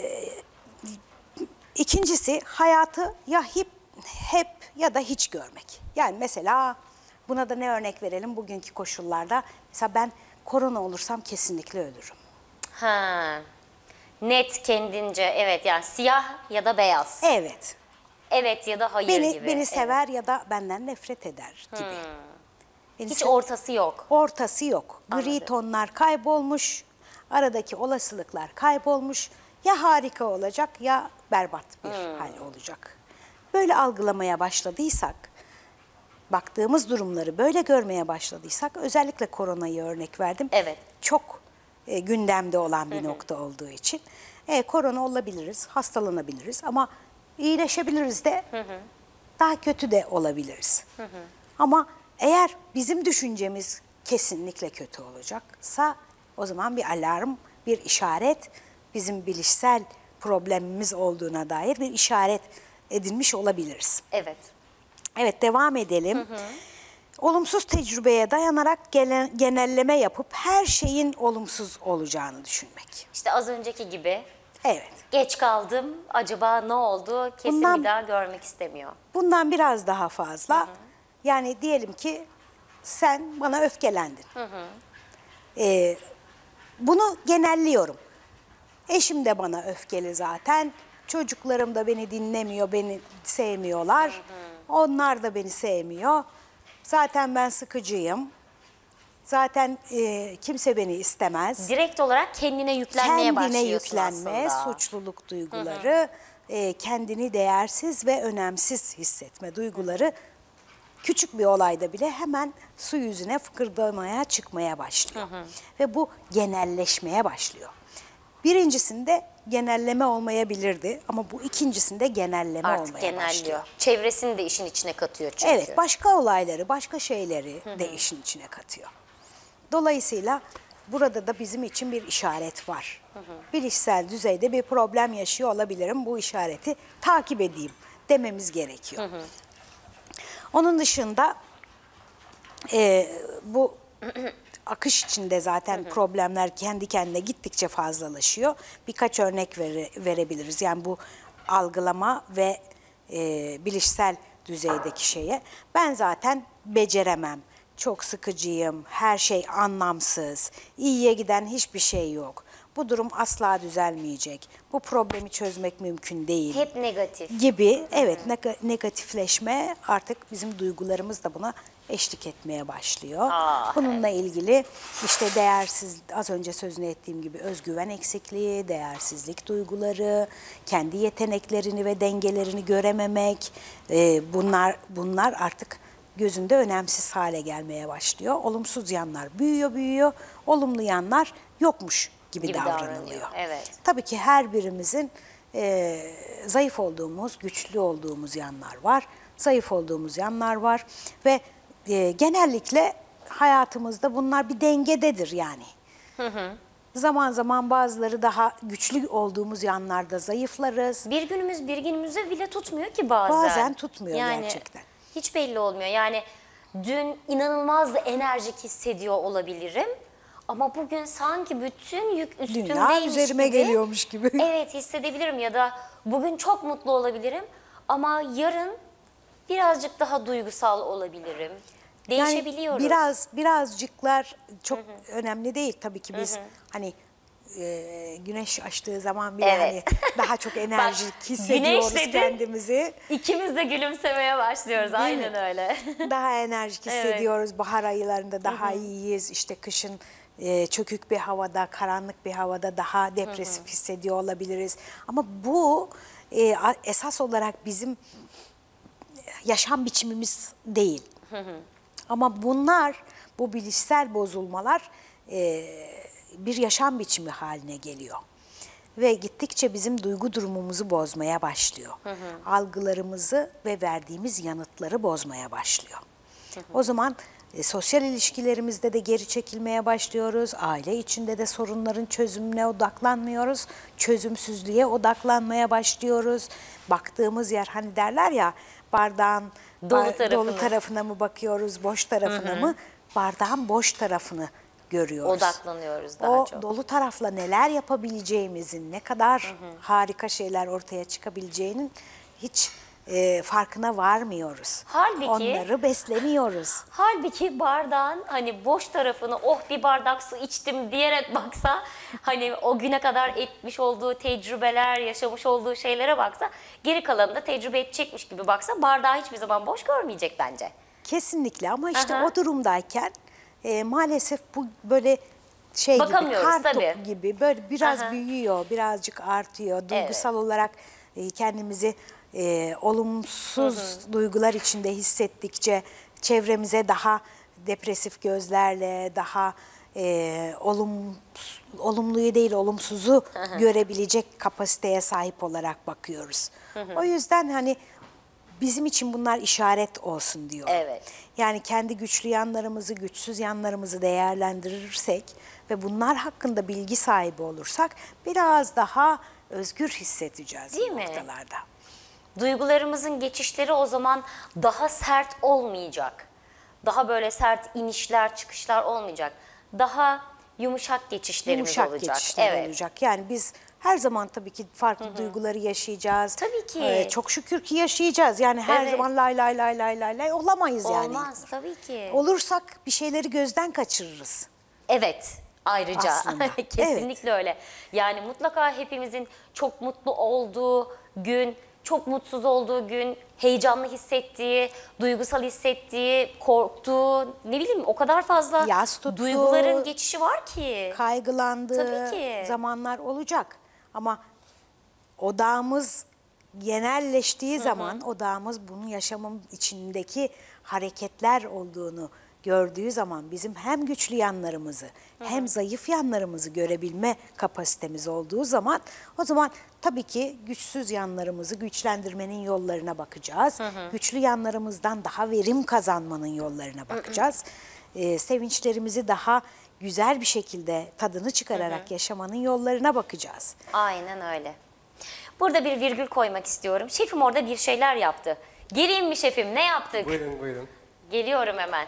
ikincisi, hayatı ya hep, hep ya da hiç görmek. Yani mesela buna da ne örnek verelim bugünkü koşullarda? Mesela ben korona olursam kesinlikle ölürüm. Ha. Net kendince, evet, yani siyah ya da beyaz. Evet. Evet ya da hayır Beni, gibi. beni Evet. sever ya da benden nefret eder gibi. Beni Hiç se- ortası yok. Ortası yok. Gri Anladım. tonlar kaybolmuş, aradaki olasılıklar kaybolmuş. Ya harika olacak ya berbat bir hal olacak. Böyle algılamaya başladıysak, baktığımız durumları böyle görmeye başladıysak, özellikle koronayı örnek verdim. Evet. Çok e, gündemde olan bir nokta olduğu için. E, korona olabiliriz, hastalanabiliriz ama iyileşebiliriz de, daha kötü de olabiliriz. Ama eğer bizim düşüncemiz kesinlikle kötü olacaksa, o zaman bir alarm, bir işaret, bizim bilişsel problemimiz olduğuna dair bir işaret edinmiş olabiliriz. Evet. Evet, devam edelim. Olumsuz tecrübeye dayanarak gelen, genelleme yapıp her şeyin olumsuz olacağını düşünmek. İşte az önceki gibi. Evet. Geç kaldım, acaba ne oldu? Kesin Bundan- bir daha görmek istemiyor. Bundan biraz daha fazla. Yani diyelim ki sen bana öfkelendin. Ee, bunu genelliyorum. Eşim de bana öfkeli zaten. Çocuklarım da beni dinlemiyor, beni sevmiyorlar. Onlar da beni sevmiyor. Zaten ben sıkıcıyım. Zaten e, kimse beni istemez. Direkt olarak kendine yüklenmeye Kendine başlıyorsun yüklenme, aslında. suçluluk duyguları, e, kendini değersiz ve önemsiz hissetme duyguları küçük bir olayda bile hemen su yüzüne fıkırdamaya, çıkmaya başlıyor. Ve bu genelleşmeye başlıyor. Birincisinde genelleme olmayabilirdi ama bu ikincisinde genelleme Artık olmaya genelliyor. başlıyor. Çevresini de işin içine katıyor çünkü. Evet, başka olayları, başka şeyleri de işin içine katıyor. Dolayısıyla burada da bizim için bir işaret var. Bilişsel düzeyde bir problem yaşıyor olabilirim. Bu işareti takip edeyim dememiz gerekiyor. Onun dışında e, bu akış içinde zaten problemler kendi kendine gittikçe fazlalaşıyor. Birkaç örnek vere, verebiliriz. Yani bu algılama ve e, bilişsel düzeydeki şeye. Ben zaten beceremem, çok sıkıcıyım, her şey anlamsız, iyiye giden hiçbir şey yok. Bu durum asla düzelmeyecek, bu problemi çözmek mümkün değil. Hep negatif. Gibi, evet, neg- negatifleşme, artık bizim duygularımız da buna eşlik etmeye başlıyor. Ah, Bununla ilgili işte değersiz, az önce sözünü ettiğim gibi özgüven eksikliği, değersizlik duyguları, kendi yeteneklerini ve dengelerini görememek, e, bunlar bunlar artık gözünde önemsiz hale gelmeye başlıyor. Olumsuz yanlar büyüyor büyüyor, olumlu yanlar yokmuş gibi, Gibi davranılıyor. davranıyor, evet. Tabii ki her birimizin e, zayıf olduğumuz, güçlü olduğumuz yanlar var. Zayıf olduğumuz yanlar var ve e, genellikle hayatımızda bunlar bir dengededir yani. Zaman zaman bazıları daha güçlü olduğumuz yanlarda zayıflarız. Bir günümüz bir günümüze bile tutmuyor ki bazen. Bazen tutmuyor gerçekten. Hiç belli olmuyor. Yani dün inanılmaz enerjik hissediyor olabilirim. Ama bugün sanki bütün yük üstümdeymiş Dünya üzerime gibi. geliyormuş gibi. Evet, hissedebilirim ya da bugün çok mutlu olabilirim. Ama yarın birazcık daha duygusal olabilirim. Değişebiliyoruz. Yani biraz birazcıklar çok önemli değil tabii ki biz hani e, güneş açtığı zaman bile Evet. hani daha çok enerjik Bak, hissediyoruz güneş dedin, kendimizi. İkimiz de gülümsemeye başlıyoruz. Değil Aynen mi? öyle. Daha enerjik Evet. hissediyoruz. Bahar aylarında daha iyiyiz. İşte kışın e, çökük bir havada, karanlık bir havada daha depresif hissediyor olabiliriz. Ama bu e, a- esas olarak bizim yaşam biçimimiz değil. Ama bunlar, bu bilişsel bozulmalar e, bir yaşam biçimi haline geliyor. Ve gittikçe bizim duygu durumumuzu bozmaya başlıyor. Algılarımızı ve verdiğimiz yanıtları bozmaya başlıyor. O zaman E, sosyal ilişkilerimizde de geri çekilmeye başlıyoruz. Aile içinde de sorunların çözümüne odaklanmıyoruz. Çözümsüzlüğe odaklanmaya başlıyoruz. Baktığımız yer, hani derler ya, bardağın Dolu ba- tarafını. dolu tarafına mı bakıyoruz, boş tarafına mı? Bardağın boş tarafını görüyoruz. Odaklanıyoruz daha o çok. dolu tarafla neler yapabileceğimizin, ne kadar harika şeyler ortaya çıkabileceğinin hiç e, farkına varmıyoruz. Halbuki- Onları beslemiyoruz. Halbuki bardağın hani boş tarafını oh bir bardak su içtim diyerek baksa, hani o güne kadar etmiş olduğu tecrübeler, yaşamış olduğu şeylere baksa, geri kalanını da tecrübe edecekmiş gibi baksa, bardağı hiçbir zaman boş görmeyecek bence. Kesinlikle, ama işte Aha. o durumdayken e, maalesef bu böyle şey gibi, Bakamıyoruz kar topu tabii. gibi böyle biraz Aha. büyüyor, birazcık artıyor. Duygusal olarak e, kendimizi e, olumsuz duygular içinde hissettikçe çevremize daha depresif gözlerle, daha e, olum, olumluyu değil olumsuzu görebilecek kapasiteye sahip olarak bakıyoruz. O yüzden hani bizim için bunlar işaret olsun diyorum. Evet. Yani kendi güçlü yanlarımızı, güçsüz yanlarımızı değerlendirirsek ve bunlar hakkında bilgi sahibi olursak biraz daha özgür hissedeceğiz Değil bu mi? noktalarda. Duygularımızın geçişleri o zaman daha sert olmayacak. Daha böyle sert inişler, çıkışlar olmayacak. Daha yumuşak geçişlerimiz Yumuşak olacak. geçişler Evet. olacak. Yani biz her zaman tabii ki farklı duyguları yaşayacağız. Tabii ki. Ee, çok şükür ki yaşayacağız. Yani her Evet. zaman lay lay lay lay lay lay olamayız yani. Olmaz tabii ki. Olursak bir şeyleri gözden kaçırırız. Evet, ayrıca Aslında, kesinlikle öyle. Yani mutlaka hepimizin çok mutlu olduğu gün, çok mutsuz olduğu gün, heyecanlı hissettiği, duygusal hissettiği, korktuğu, ne bileyim o kadar fazla Yas tuttuğu, duyguların geçişi var ki. Kaygılandığı Tabii ki. zamanlar olacak. Ama odağımız genelleştiği zaman, odağımız bunun yaşamın içindeki hareketler olduğunu gördüğü zaman bizim hem güçlü yanlarımızı hem zayıf yanlarımızı görebilme kapasitemiz olduğu zaman, o zaman tabii ki güçsüz yanlarımızı güçlendirmenin yollarına bakacağız. Güçlü yanlarımızdan daha verim kazanmanın yollarına bakacağız. Ee, sevinçlerimizi daha güzel bir şekilde tadını çıkararak yaşamanın yollarına bakacağız. Aynen öyle. Burada bir virgül koymak istiyorum. Şefim orada bir şeyler yaptı. Geleyim mi şefim, ne yaptık? Buyurun buyurun. Geliyorum hemen.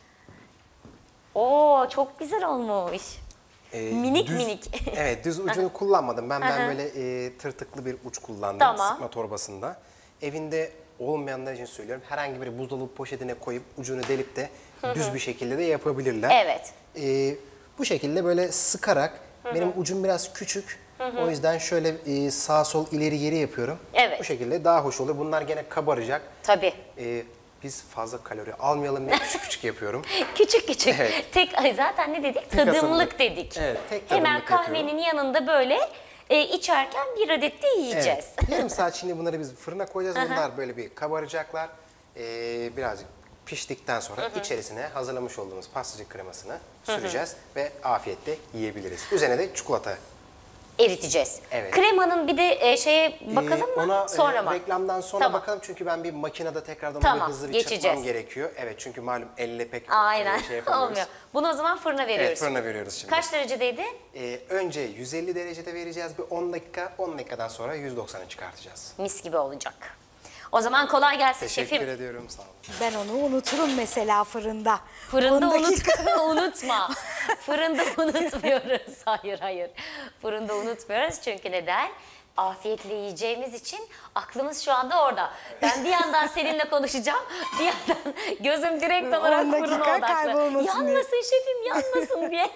Oo, çok güzel olmuş. Ee, Minik düz- minik. Evet, düz ucunu kullanmadım. Ben ben böyle e, tırtıklı bir uç kullandım Tamam. sıkma torbasında. Evinde olmayanlar için söylüyorum. Herhangi bir buzdolabı poşetine koyup ucunu delip de düz bir şekilde de yapabilirler. Evet. Ee, bu şekilde böyle sıkarak, benim ucum biraz küçük. O yüzden şöyle e, sağ sol ileri geri yapıyorum. Evet. Bu şekilde daha hoş olur. Bunlar gene kabaracak. Tabii. Ee, biz fazla kalori almayalım diye küçük küçük yapıyorum. Küçük küçük. Evet. Tek ay zaten ne dedik? Tek Tadımlık atımlık. dedik. Evet, tek Hemen tadımlık kahvenin yanında böyle e, içerken bir adet de yiyeceğiz. Evet. Yarım saat şimdi bunları biz fırına koyacağız. Bunlar böyle bir kabaracaklar. Ee, birazcık piştikten sonra içerisine hazırlamış olduğumuz pastacık kremasını süreceğiz ve afiyetle yiyebiliriz. Üzerine de çikolata. Eriteceğiz. Evet. Kremanın bir de e, şeye bakalım Ee, mı? Ona Sonra e, mı? reklamdan sonra Tamam. bakalım çünkü ben bir makinede tekrardan Tamam, bunu hızlı bir geçeceğiz. çırpmam gerekiyor. Evet, çünkü malum elle pek Aynen. e, şey yapamıyoruz. Olmuyor. Bunu o zaman fırına veriyoruz. Evet, fırına veriyoruz şimdi. Kaç derecedeydi? Ee, önce yüz elli derecede vereceğiz, bir on dakika, on dakikadan sonra yüz doksana çıkartacağız. Mis gibi olacak. O zaman kolay gelsin Teşekkür şefim. ediyorum, sağ olun. Ben onu unuturum mesela fırında. Fırında on dakika. unut, unutma. Fırında unutmuyoruz. Hayır hayır. Fırında unutmuyoruz çünkü neden? Afiyetle yiyeceğimiz için aklımız şu anda orada. Ben bir yandan seninle konuşacağım, bir yandan gözüm direkt olarak on fırına dakika odaklı. kaybolmasın diye. Yanmasın şefim, yanmasın diye.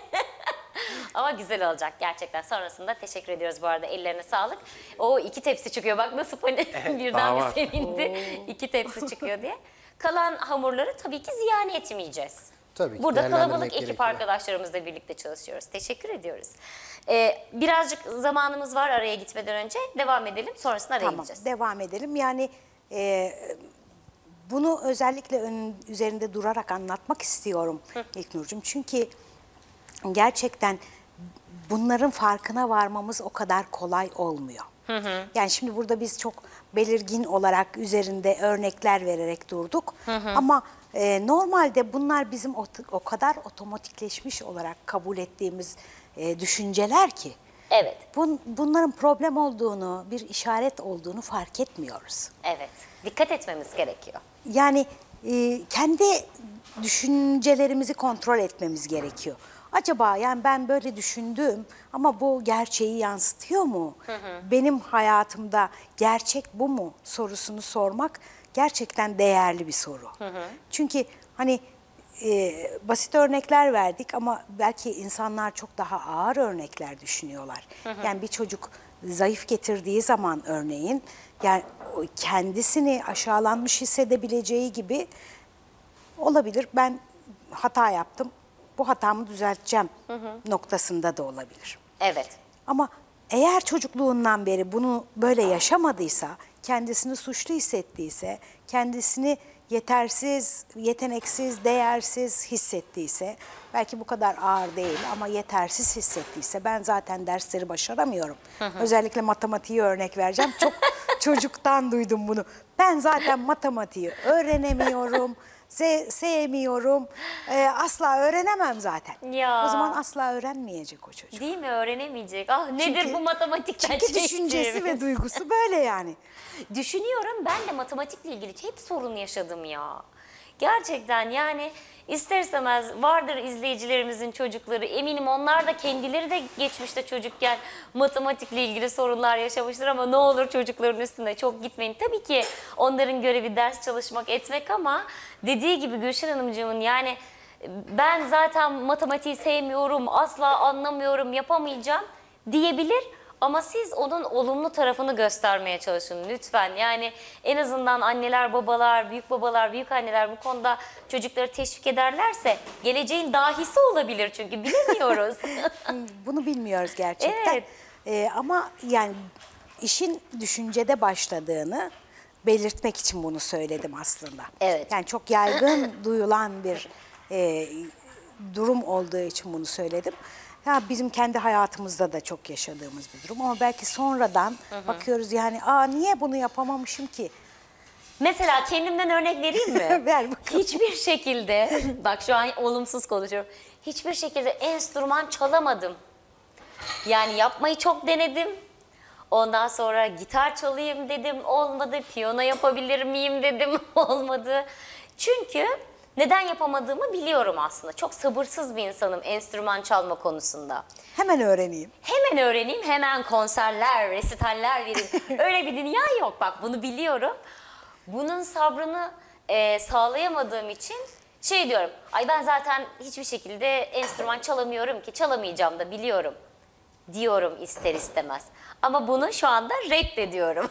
Ama güzel olacak gerçekten. Sonrasında teşekkür ediyoruz bu arada. Ellerine sağlık. O iki tepsi çıkıyor. Bak nasıl panik daha birden bir var. sevindi. İki tepsi çıkıyor diye. Kalan hamurları tabii ki ziyan etmeyeceğiz. Tabii ki, Burada değerlendirmek kalabalık ekip gerekiyor. arkadaşlarımızla birlikte çalışıyoruz. Teşekkür ediyoruz. Ee, birazcık zamanımız var araya gitmeden önce. Devam edelim. Sonrasında araya Tamam, gideceğiz. devam edelim. Yani e, bunu özellikle ön, üzerinde durarak anlatmak istiyorum İlknur'cum. Çünkü gerçekten bunların farkına varmamız o kadar kolay olmuyor. Yani şimdi burada biz çok belirgin olarak üzerinde örnekler vererek durduk. Ama e, normalde bunlar bizim o, o kadar otomatikleşmiş olarak kabul ettiğimiz e, düşünceler ki. Evet. Bun, bunların problem olduğunu, bir işaret olduğunu fark etmiyoruz. Evet. Dikkat etmemiz gerekiyor. Yani e, kendi düşüncelerimizi kontrol etmemiz gerekiyor. Acaba yani ben böyle düşündüm ama bu gerçeği yansıtıyor mu? Hı hı. Benim hayatımda gerçek bu mu sorusunu sormak gerçekten değerli bir soru. Hı hı. Çünkü hani e, basit örnekler verdik ama belki insanlar çok daha ağır örnekler düşünüyorlar. Hı hı. Yani bir çocuk zayıf getirdiği zaman örneğin yani kendisini aşağılanmış hissedebileceği gibi olabilir. Ben hata yaptım. Bu hatamı düzelteceğim hı hı. noktasında da olabilir. Evet. Ama eğer çocukluğundan beri bunu böyle yaşamadıysa, kendisini suçlu hissettiyse, kendisini yetersiz, yeteneksiz, değersiz hissettiyse, belki bu kadar ağır değil ama yetersiz hissettiyse, ben zaten dersleri başaramıyorum. Hı hı. Özellikle matematiği örnek vereceğim. Çok çocuktan duydum bunu. Ben zaten matematiği öğrenemiyorum. Se sevmiyorum, ee, asla öğrenemem zaten. Ya. O zaman asla öğrenmeyecek o çocuk. Değil mi? Öğrenemeyecek. Ah nedir Çünkü- bu matematikten Çünkü düşüncesi çektiğimiz? ve duygusu böyle yani. Düşünüyorum, ben de matematikle ilgili hep sorun yaşadım ya. Gerçekten yani ister istemez vardır izleyicilerimizin çocukları. Eminim onlar da kendileri de geçmişte çocukken matematikle ilgili sorunlar yaşamıştır ama ne olur çocukların üstüne çok gitmeyin. Tabii ki onların görevi ders çalışmak, etmek ama dediği gibi Gülşen Hanımcığımın yani ben zaten matematiği sevmiyorum, asla anlamıyorum, yapamayacağım diyebilir. Ama siz onun olumlu tarafını göstermeye çalışın lütfen. Yani en azından anneler, babalar, büyük babalar, büyük anneler bu konuda çocukları teşvik ederlerse geleceğin dahisi olabilir çünkü bilemiyoruz. Bunu bilmiyoruz gerçekten. Evet. Ee, ama yani işin düşüncede başladığını belirtmek için bunu söyledim aslında. Evet. Yani çok yaygın duyulan bir e, durum olduğu için bunu söyledim. Ya bizim kendi hayatımızda da çok yaşadığımız bir durum ama belki sonradan hı hı. bakıyoruz yani aa niye bunu yapamamışım ki? Mesela kendimden örnek vereyim mi? Ver bakalım. Hiçbir şekilde, bak şu an olumsuz konuşuyorum. Hiçbir şekilde enstrüman çalamadım. Yani yapmayı çok denedim. Ondan sonra gitar çalayım dedim, olmadı. Piyano yapabilir miyim dedim, olmadı. Çünkü neden yapamadığımı biliyorum aslında. Çok sabırsız bir insanım enstrüman çalma konusunda. Hemen öğreneyim. Hemen öğreneyim, hemen konserler, resitaller vereyim. Öyle bir dünya yok, bak bunu biliyorum. Bunun sabrını e, sağlayamadığım için şey diyorum, ay ben zaten hiçbir şekilde enstrüman çalamıyorum ki, çalamayacağım da biliyorum diyorum ister istemez. Ama bunu şu anda reddediyorum.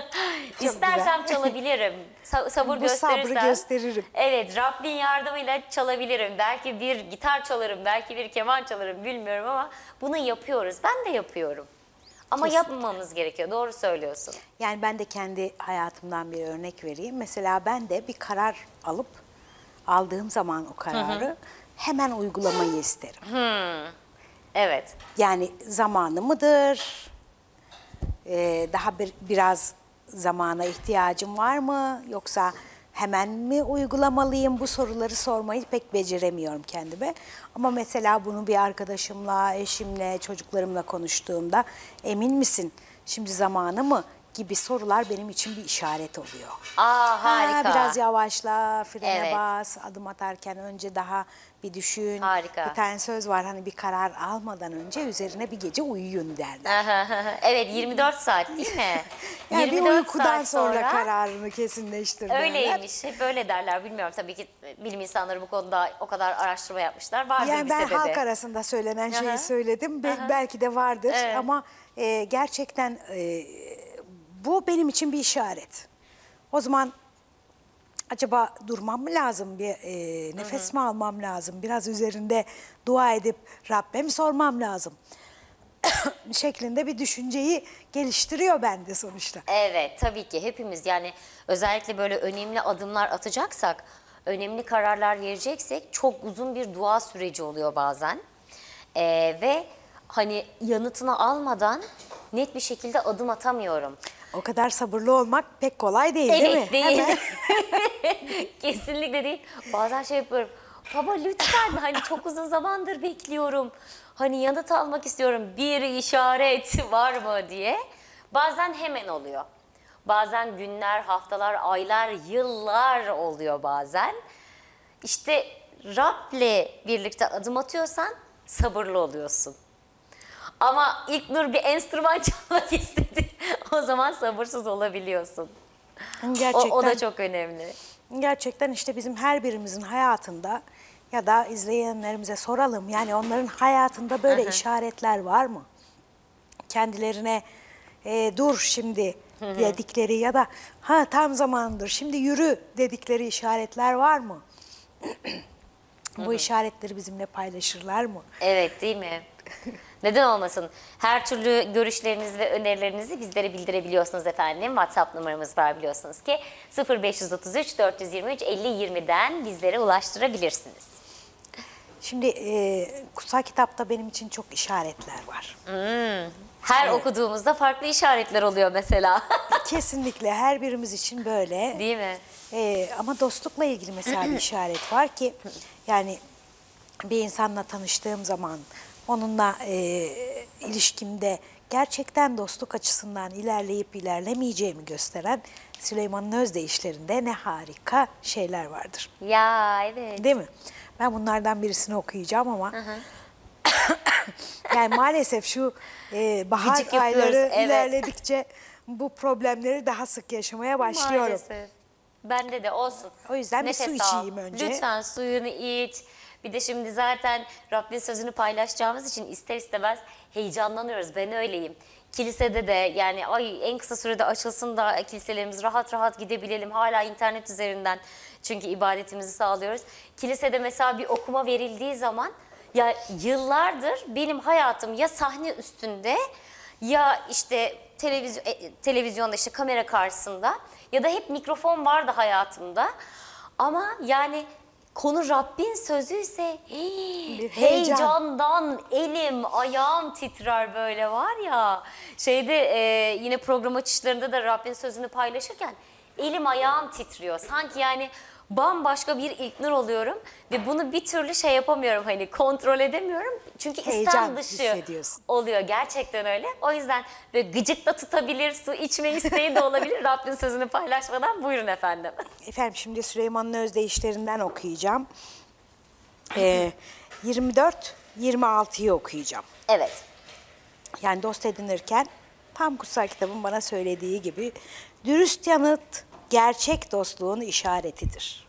İstersem güzel. çalabilirim, Sa sabır Bu gösterirsem. sabrı gösteririm. Evet, Rabbin yardımıyla çalabilirim. Belki bir gitar çalarım, belki bir keman çalarım bilmiyorum ama bunu yapıyoruz. Ben de yapıyorum. Ama Kesinlikle. yapmamamız gerekiyor. Doğru söylüyorsun. Yani ben de kendi hayatımdan bir örnek vereyim. Mesela ben de bir karar alıp aldığım zaman o kararı hı hı. hemen uygulamayı isterim. Hmm. Evet. Yani zamanı mıdır? Ee, daha bir, biraz zamana ihtiyacım var mı? Yoksa hemen mi uygulamalıyım? Bu soruları sormayı pek beceremiyorum kendime. Ama mesela bunu bir arkadaşımla, eşimle, çocuklarımla konuştuğumda emin misin? Şimdi zamanı mı? Gibi sorular benim için bir işaret oluyor. Aa harika. Ha, biraz yavaşla, frene Evet. bas, adım atarken önce daha bir düşün. Harika. Bir tane söz var hani bir karar almadan önce üzerine bir gece uyuyun derler. Evet, yirmi dört saat değil mi? Yani bir yirmi dört uykudan saat sonra, kararını kesinleştir derler. Öyleymiş. Hep öyle derler. Bilmiyorum tabii ki bilim insanları bu konuda o kadar araştırma yapmışlar. Vardır Yani bir ben sebebi. halk arasında söylenen şeyi Aha. söyledim. Be- Aha. belki de vardır Evet. ama e, gerçekten e, bu benim için bir işaret. O zaman acaba durmam mı lazım, bir e, nefes mi almam lazım, biraz üzerinde dua edip Rabbe mi sormam lazım şeklinde bir düşünceyi geliştiriyor bende sonuçta. Evet, tabii ki hepimiz yani özellikle böyle önemli adımlar atacaksak, önemli kararlar vereceksek çok uzun bir dua süreci oluyor bazen. Ee, ve hani yanıtını almadan net bir şekilde adım atamıyorum. O kadar sabırlı olmak pek kolay değil, Evet, değil mi? değil. Hemen- Kesinlikle değil. Bazen şey yapıyorum. Baba lütfen hani çok uzun zamandır bekliyorum. Hani yanıt almak istiyorum. Bir işaret var mı diye. Bazen hemen oluyor. Bazen günler, haftalar, aylar, yıllar oluyor bazen. İşte Rab'le birlikte adım atıyorsan sabırlı oluyorsun. Ama İlknur bir enstrüman çalmak istedi. O zaman sabırsız olabiliyorsun. O, Gerçekten, o da çok önemli. gerçekten işte bizim her birimizin hayatında ya da izleyenlerimize soralım. Yani onların hayatında böyle işaretler var mı? Kendilerine e, dur şimdi dedikleri ya da ha tam zamandır şimdi yürü dedikleri işaretler var mı? Bu işaretleri bizimle paylaşırlar mı? Evet, değil mi? Neden olmasın? Her türlü görüşlerinizi ve önerilerinizi bizlere bildirebiliyorsunuz efendim. WhatsApp numaramız var biliyorsunuz ki sıfır beş otuz üç dört yüz yirmi üç elli yirmiden bizlere ulaştırabilirsiniz. Şimdi e, kutsal kitapta benim için çok işaretler var. Her okuduğumuzda farklı işaretler oluyor mesela. Kesinlikle her birimiz için böyle. Değil mi? Ee, ama dostlukla ilgili mesela bir işaret var ki yani bir insanla tanıştığım zaman onunla e, ilişkimde gerçekten dostluk açısından ilerleyip ilerlemeyeceğimi gösteren Süleyman'ın özdeyişlerinde ne harika şeyler vardır. Ya evet. Değil mi? Ben bunlardan birisini okuyacağım ama yani maalesef şu e, bahar Gıcık yapıyoruz, ayları evet. ilerledikçe bu problemleri daha sık yaşamaya başlıyorum. Maalesef. Bende de olsun. O yüzden bir Nefes su al. içeyim önce. Lütfen suyunu iç. Bir de şimdi zaten Rabbin sözünü paylaşacağımız için ister istemez heyecanlanıyoruz. Ben öyleyim. Kilisede de yani ay en kısa sürede açılsın da kiliselerimiz rahat rahat gidebilelim. Hala internet üzerinden çünkü ibadetimizi sağlıyoruz. Kilisede mesela bir okuma verildiği zaman ya yıllardır benim hayatım ya sahne üstünde ya işte televizyon, e, televizyonda işte kamera karşısında ya da hep mikrofon vardı hayatımda. Ama yani konu Rabbin sözüyse hii, Bir heyecan. heyecandan elim ayağım titrer böyle var ya. Şeyde e, yine program açışlarında da Rabbin sözünü paylaşırken elim ayağım titriyor. Sanki yani bambaşka bir İlknur oluyorum ve bunu bir türlü şey yapamıyorum hani kontrol edemiyorum. Çünkü Heyecan istem dışı hissediyorsun. oluyor gerçekten öyle. O yüzden böyle gıcık da tutabilir, su içme isteği de olabilir. Rabbin sözünü paylaşmadan buyurun efendim. Efendim şimdi Süleyman'ın özdeyişlerinden okuyacağım. Ee, yirmi dört yirmi altıyı okuyacağım. Evet. Yani dost edinirken tam kutsal kitabın bana söylediği gibi dürüst yanıt gerçek dostluğun işaretidir.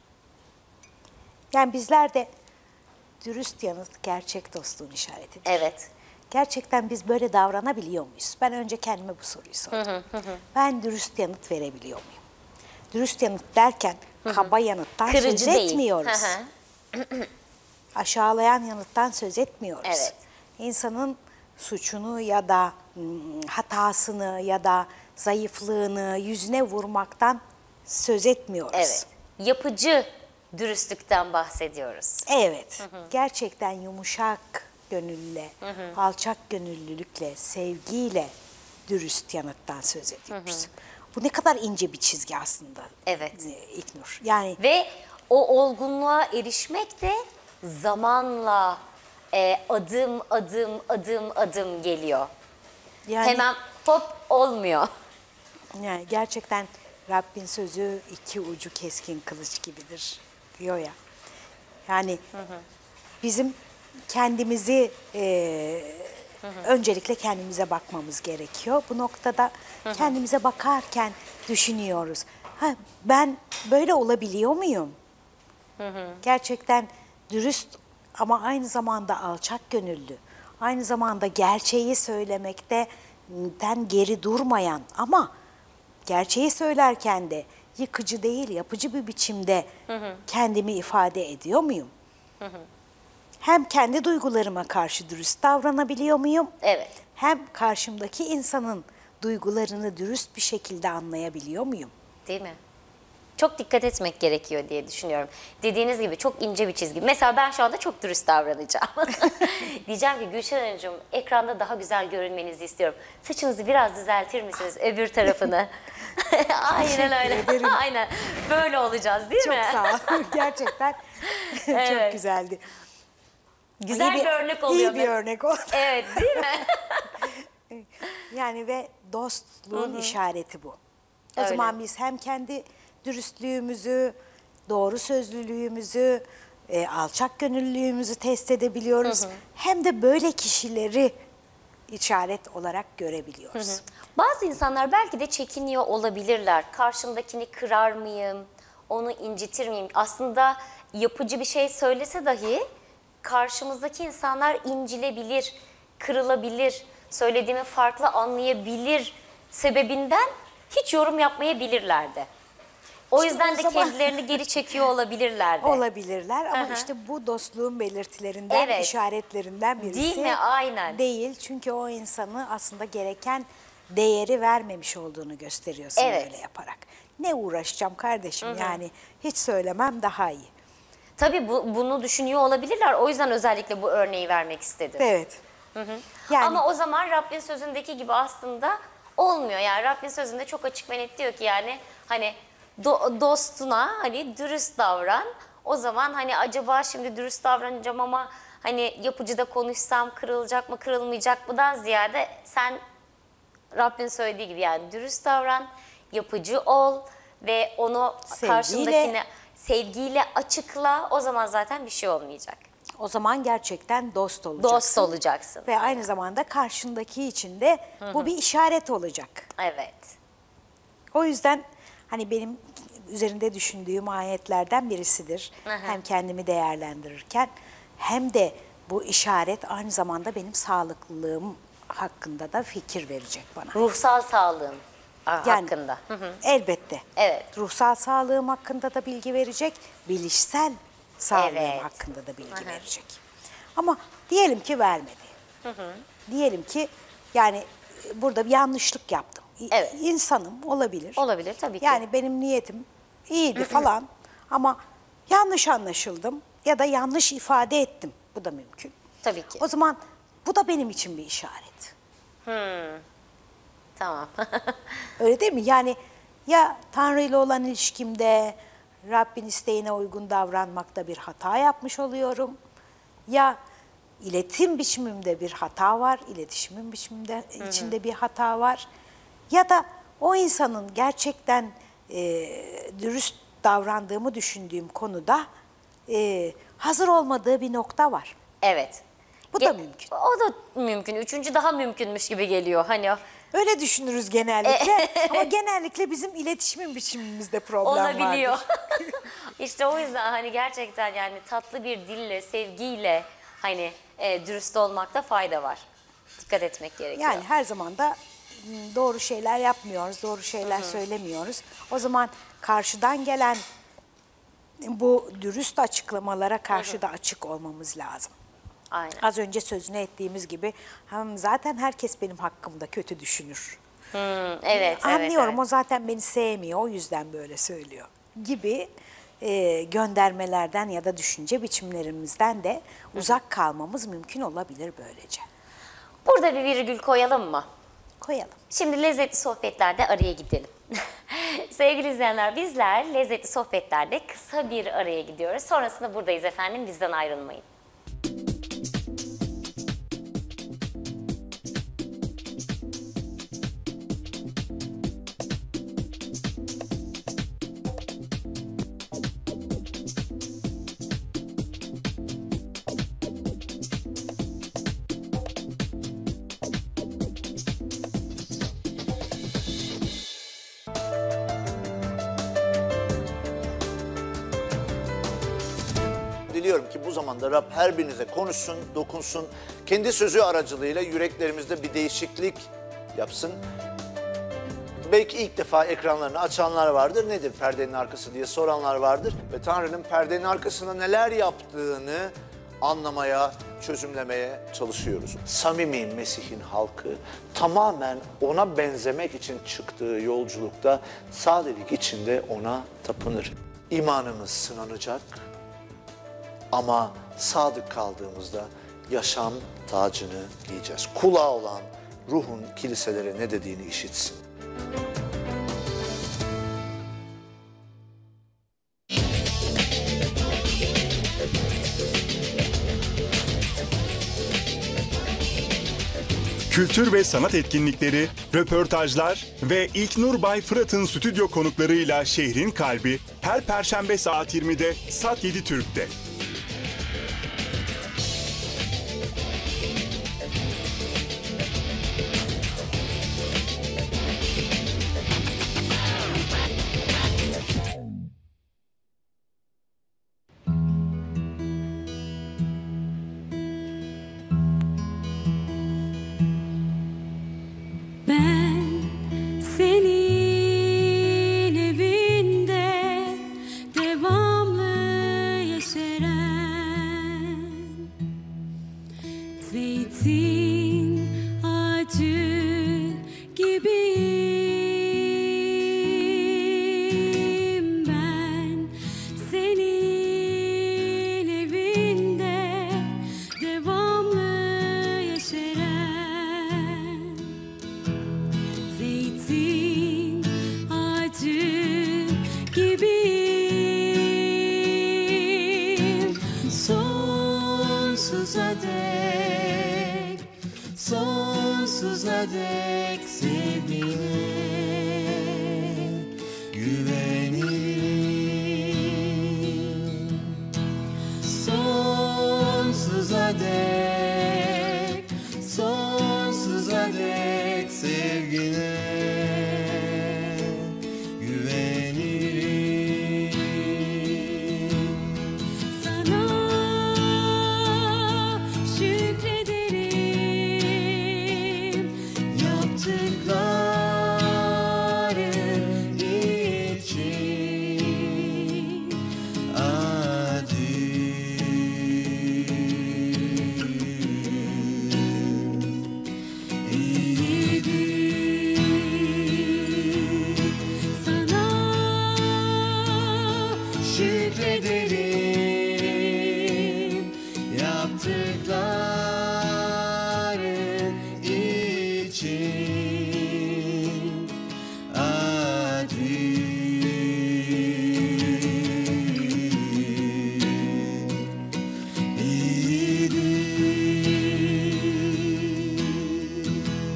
Yani bizler de dürüst yanıt gerçek dostluğun işaretidir. Evet. Gerçekten biz böyle davranabiliyor muyuz? Ben önce kendime bu soruyu sordum. Ben dürüst yanıt verebiliyor muyum? Dürüst yanıt derken kaba yanıttan Kırıcı söz değil. etmiyoruz. Hı hı. Aşağılayan yanıttan söz etmiyoruz. Evet. İnsanın suçunu ya da hmm, hatasını ya da zayıflığını yüzüne vurmaktan söz etmiyoruz. Evet. Yapıcı dürüstlükten bahsediyoruz. Evet. Gerçekten yumuşak gönülle, alçak gönüllülükle, sevgiyle dürüst yanıttan söz ediyoruz. Bu ne kadar ince bir çizgi aslında. Evet. e, İlknur. Yani Ve o olgunluğa erişmek de zamanla e, adım adım adım adım geliyor. yani Hemen hop olmuyor. Yani gerçekten Rabbin sözü iki ucu keskin kılıç gibidir diyor ya. Yani bizim kendimizi e, öncelikle kendimize bakmamız gerekiyor. Bu noktada kendimize bakarken düşünüyoruz. Ha, ben böyle olabiliyor muyum? Gerçekten dürüst ama aynı zamanda alçak gönüllü. Aynı zamanda gerçeği söylemekten geri durmayan ama gerçeği söylerken de yıkıcı değil, yapıcı bir biçimde kendimi ifade ediyor muyum? Hem kendi duygularıma karşı dürüst davranabiliyor muyum? Evet. Hem karşımdaki insanın duygularını dürüst bir şekilde anlayabiliyor muyum? Değil mi? çok dikkat etmek gerekiyor diye düşünüyorum. Dediğiniz gibi çok ince bir çizgi. Mesela ben şu anda çok dürüst davranacağım. Diyeceğim ki Gülşen Hanımcığım, ekranda daha güzel görünmenizi istiyorum. Saçınızı biraz düzeltir misiniz öbür tarafını? Aynen öyle. Aynen. Böyle olacağız değil Çok mi? sağ ol. Gerçekten Evet. çok güzeldi. Güzel İyi bir, örnek oluyor. İyi bir örnek oldu. Evet, değil mi? Yani ve dostluğun işareti bu. O Öyle. zaman biz hem kendi dürüstlüğümüzü, doğru sözlülüğümüzü, e, alçak gönüllülüğümüzü test edebiliyoruz. Hı hı. Hem de böyle kişileri işaret olarak görebiliyoruz. Hı hı. Bazı insanlar belki de çekiniyor olabilirler. Karşımdakini kırar mıyım? Onu incitir miyim? Aslında yapıcı bir şey söylese dahi karşımızdaki insanlar incilebilir, kırılabilir, söylediğimi farklı anlayabilir sebebinden hiç yorum yapmayabilirler de. O İşte yüzden o de zaman- kendilerini geri çekiyor olabilirler de. Olabilirler ama Hı hı. işte bu dostluğun belirtilerinden, Evet. işaretlerinden birisi. Değil mi? Aynen. Değil, çünkü o insanı aslında gereken değeri vermemiş olduğunu gösteriyorsun Evet. öyle yaparak. Ne uğraşacağım kardeşim, Hı hı. yani hiç söylemem daha iyi. Tabii bu, bunu düşünüyor olabilirler. O yüzden özellikle bu örneği vermek istedim. Evet. Hı hı. Yani- Ama o zaman Rabbin sözündeki gibi aslında olmuyor. Yani Rabbin sözünde çok açık ve net diyor ki yani hani do- dostuna hani dürüst davran. O zaman hani acaba şimdi dürüst davranacağım ama hani yapıcı da konuşsam kırılacak mı kırılmayacak mıdan ziyade sen Rabbin söylediği gibi yani dürüst davran, yapıcı ol ve onu Sevgiyle- karşındakine sevgiyle açıkla. O zaman zaten bir şey olmayacak. O zaman gerçekten dost olacaksın. Dost olacaksın. Ve aynı zamanda karşındaki için de bu bir işaret olacak. Evet. O yüzden hani benim üzerinde düşündüğüm ayetlerden birisidir. Hı hı. Hem kendimi değerlendirirken hem de bu işaret aynı zamanda benim sağlıklılığım hakkında da fikir verecek bana. Ruhsal sağlığın Yani, hakkında. Hı hı. Elbette. Evet. Ruhsal sağlığım hakkında da bilgi verecek, bilişsel sağlığım Evet. hakkında da bilgi Hı hı. verecek. Ama diyelim ki vermedi. Hı hı. Diyelim ki yani burada bir yanlışlık yaptım. İ- Evet. İnsanım, olabilir. Olabilir tabii ki. Yani benim niyetim iyiydi falan ama yanlış anlaşıldım ya da yanlış ifade ettim. Bu da mümkün. Tabii ki. O zaman bu da benim için bir işaret. Hmm. Tamam. Öyle değil mi? Yani ya Tanrı ile olan ilişkimde Rabbin isteğine uygun davranmakta bir hata yapmış oluyorum. Ya iletim biçimimde bir hata var, iletişimin biçiminde hı. içinde bir hata var. Ya da o insanın gerçekten e, dürüst davrandığımı düşündüğüm konuda e, hazır olmadığı bir nokta var. Evet. Bu da mümkün. O da mümkün. Üçüncü daha mümkünmüş gibi geliyor. Hani o Öyle düşünürüz genellikle ama genellikle bizim iletişimin biçimimizde problem olabiliyor. vardır. İşte o yüzden hani gerçekten yani tatlı bir dille, sevgiyle hani e, dürüst olmakta fayda var. Dikkat etmek gerekiyor. Yani her zaman da m, doğru şeyler yapmıyoruz, doğru şeyler Hı hı. söylemiyoruz. O zaman karşıdan gelen bu dürüst açıklamalara karşı da açık olmamız lazım. Aynen. Az önce sözünü ettiğimiz gibi hem zaten herkes benim hakkımda kötü düşünür. Hmm, evet, Anlıyorum, evet, o zaten beni sevmiyor, o yüzden böyle söylüyor gibi e, göndermelerden ya da düşünce biçimlerimizden de uzak kalmamız mümkün olabilir böylece. Burada bir virgül koyalım mı? Koyalım. Şimdi lezzetli sohbetlerde araya gidelim. Sevgili izleyenler, bizler lezzetli sohbetlerde kısa bir araya gidiyoruz. Sonrasında buradayız efendim, bizden ayrılmayın. Diliyorum ki bu zamanda Rab her birinize konuşsun, dokunsun. Kendi sözü aracılığıyla yüreklerimizde bir değişiklik yapsın. Belki ilk defa ekranlarını açanlar vardır. Nedir perdenin arkası diye soranlar vardır. Ve Tanrı'nın perdenin arkasında neler yaptığını anlamaya, çözümlemeye çalışıyoruz. Samimi Mesih'in halkı tamamen ona benzemek için çıktığı yolculukta sadelik içinde ona tapınır. İmanımız sınanacak ama sadık kaldığımızda yaşam tacını giyeceğiz. Kulağı olan ruhun kiliselere ne dediğini işitsin. Kültür ve sanat etkinlikleri, röportajlar ve İlknur Bay Fırat'ın stüdyo konuklarıyla Şehrin Kalbi her Perşembe saat yirmide Sat yedi Türk'te. Ben senin evinde devamlı yeşeren zeytin ağacı gibiyim ben. Senin evinde devamlı yeşeren zeytin ağacı gibiyim. Sonsuza dek, sonsuza dek sevgine güvenirim. Sonsuza dek, sonsuza dek sevgine güvenirim. Sana şükrederim yaptıkların için. Sana şükrederim yaptıkların için. Adil, iyidir.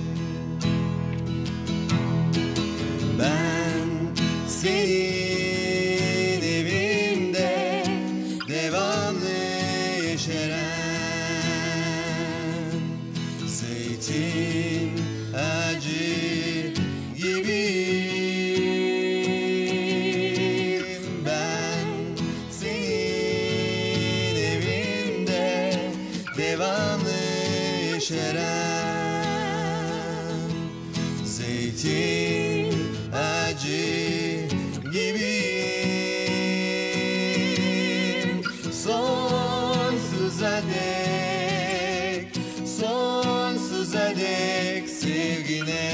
Ben senin evinde devamlı yeşeren zeytin ağacı gibiyim. Ben senin evinde devamlı yeşeren zeytin ağacı gibiyim. Sonsuza dek, sonsuza dek sevgine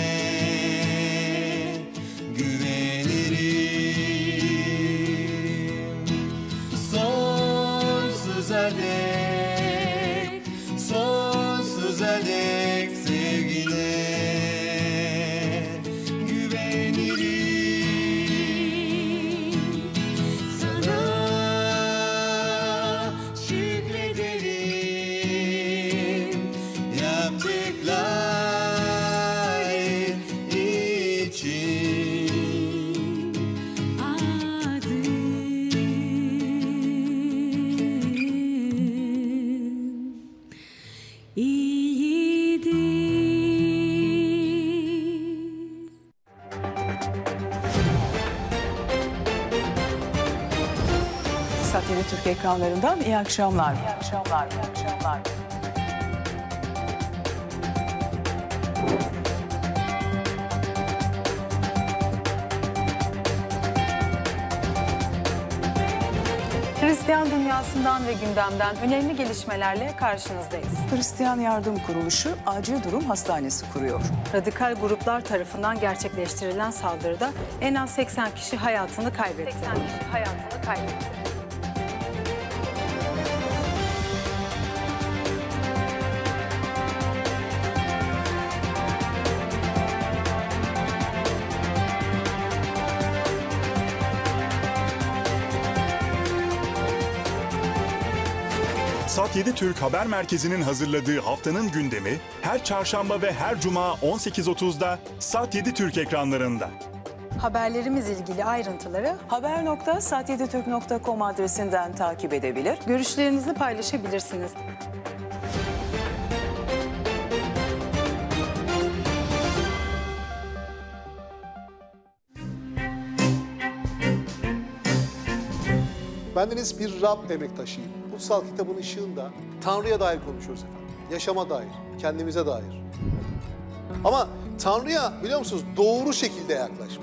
güvenirim. Sonsuza dek, sonsuza dek sevgine güvenirim. Sana şükrederim yaptıkların için. Adım iyidir. Sat yedi Türk ekranlarından iyi akşamlar. İyi akşamlar. İyi akşamlar. Hristiyan dünyasından ve gündemden önemli gelişmelerle karşınızdayız. Hristiyan Yardım Kuruluşu acil durum hastanesi kuruyor. Radikal gruplar tarafından gerçekleştirilen saldırıda en az seksen kişi hayatını kaybetti. seksen kişi hayatını kaybetti. Sat yedi Türk Haber Merkezi'nin hazırladığı haftanın gündemi her çarşamba ve her cuma on sekiz otuzda Sat yedi Türk ekranlarında. Haberlerimizle ilgili ayrıntıları haber nokta sat yedi türk nokta com adresinden takip edebilir. görüşlerinizi paylaşabilirsiniz. Bendeniz bir Rab emektaşıyım. Kutsal kitabın ışığında Tanrı'ya dair konuşuyoruz efendim. Yaşama dair, kendimize dair. Ama Tanrı'ya biliyor musunuz doğru şekilde yaklaşma.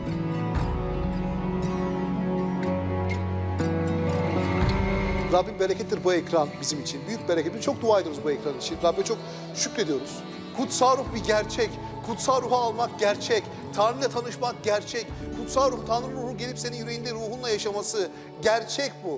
Rabbim berekettir bu ekran bizim için. Büyük bereket. Biz çok dua ediyoruz bu ekran için. Rabbe çok şükrediyoruz. Kutsal ruh bir gerçek. Kutsal ruhu almak gerçek. Tanrı'yla tanışmak gerçek. Kutsal ruh, Tanrı ruhu gelip senin yüreğinde ruhunla yaşaması gerçek bu.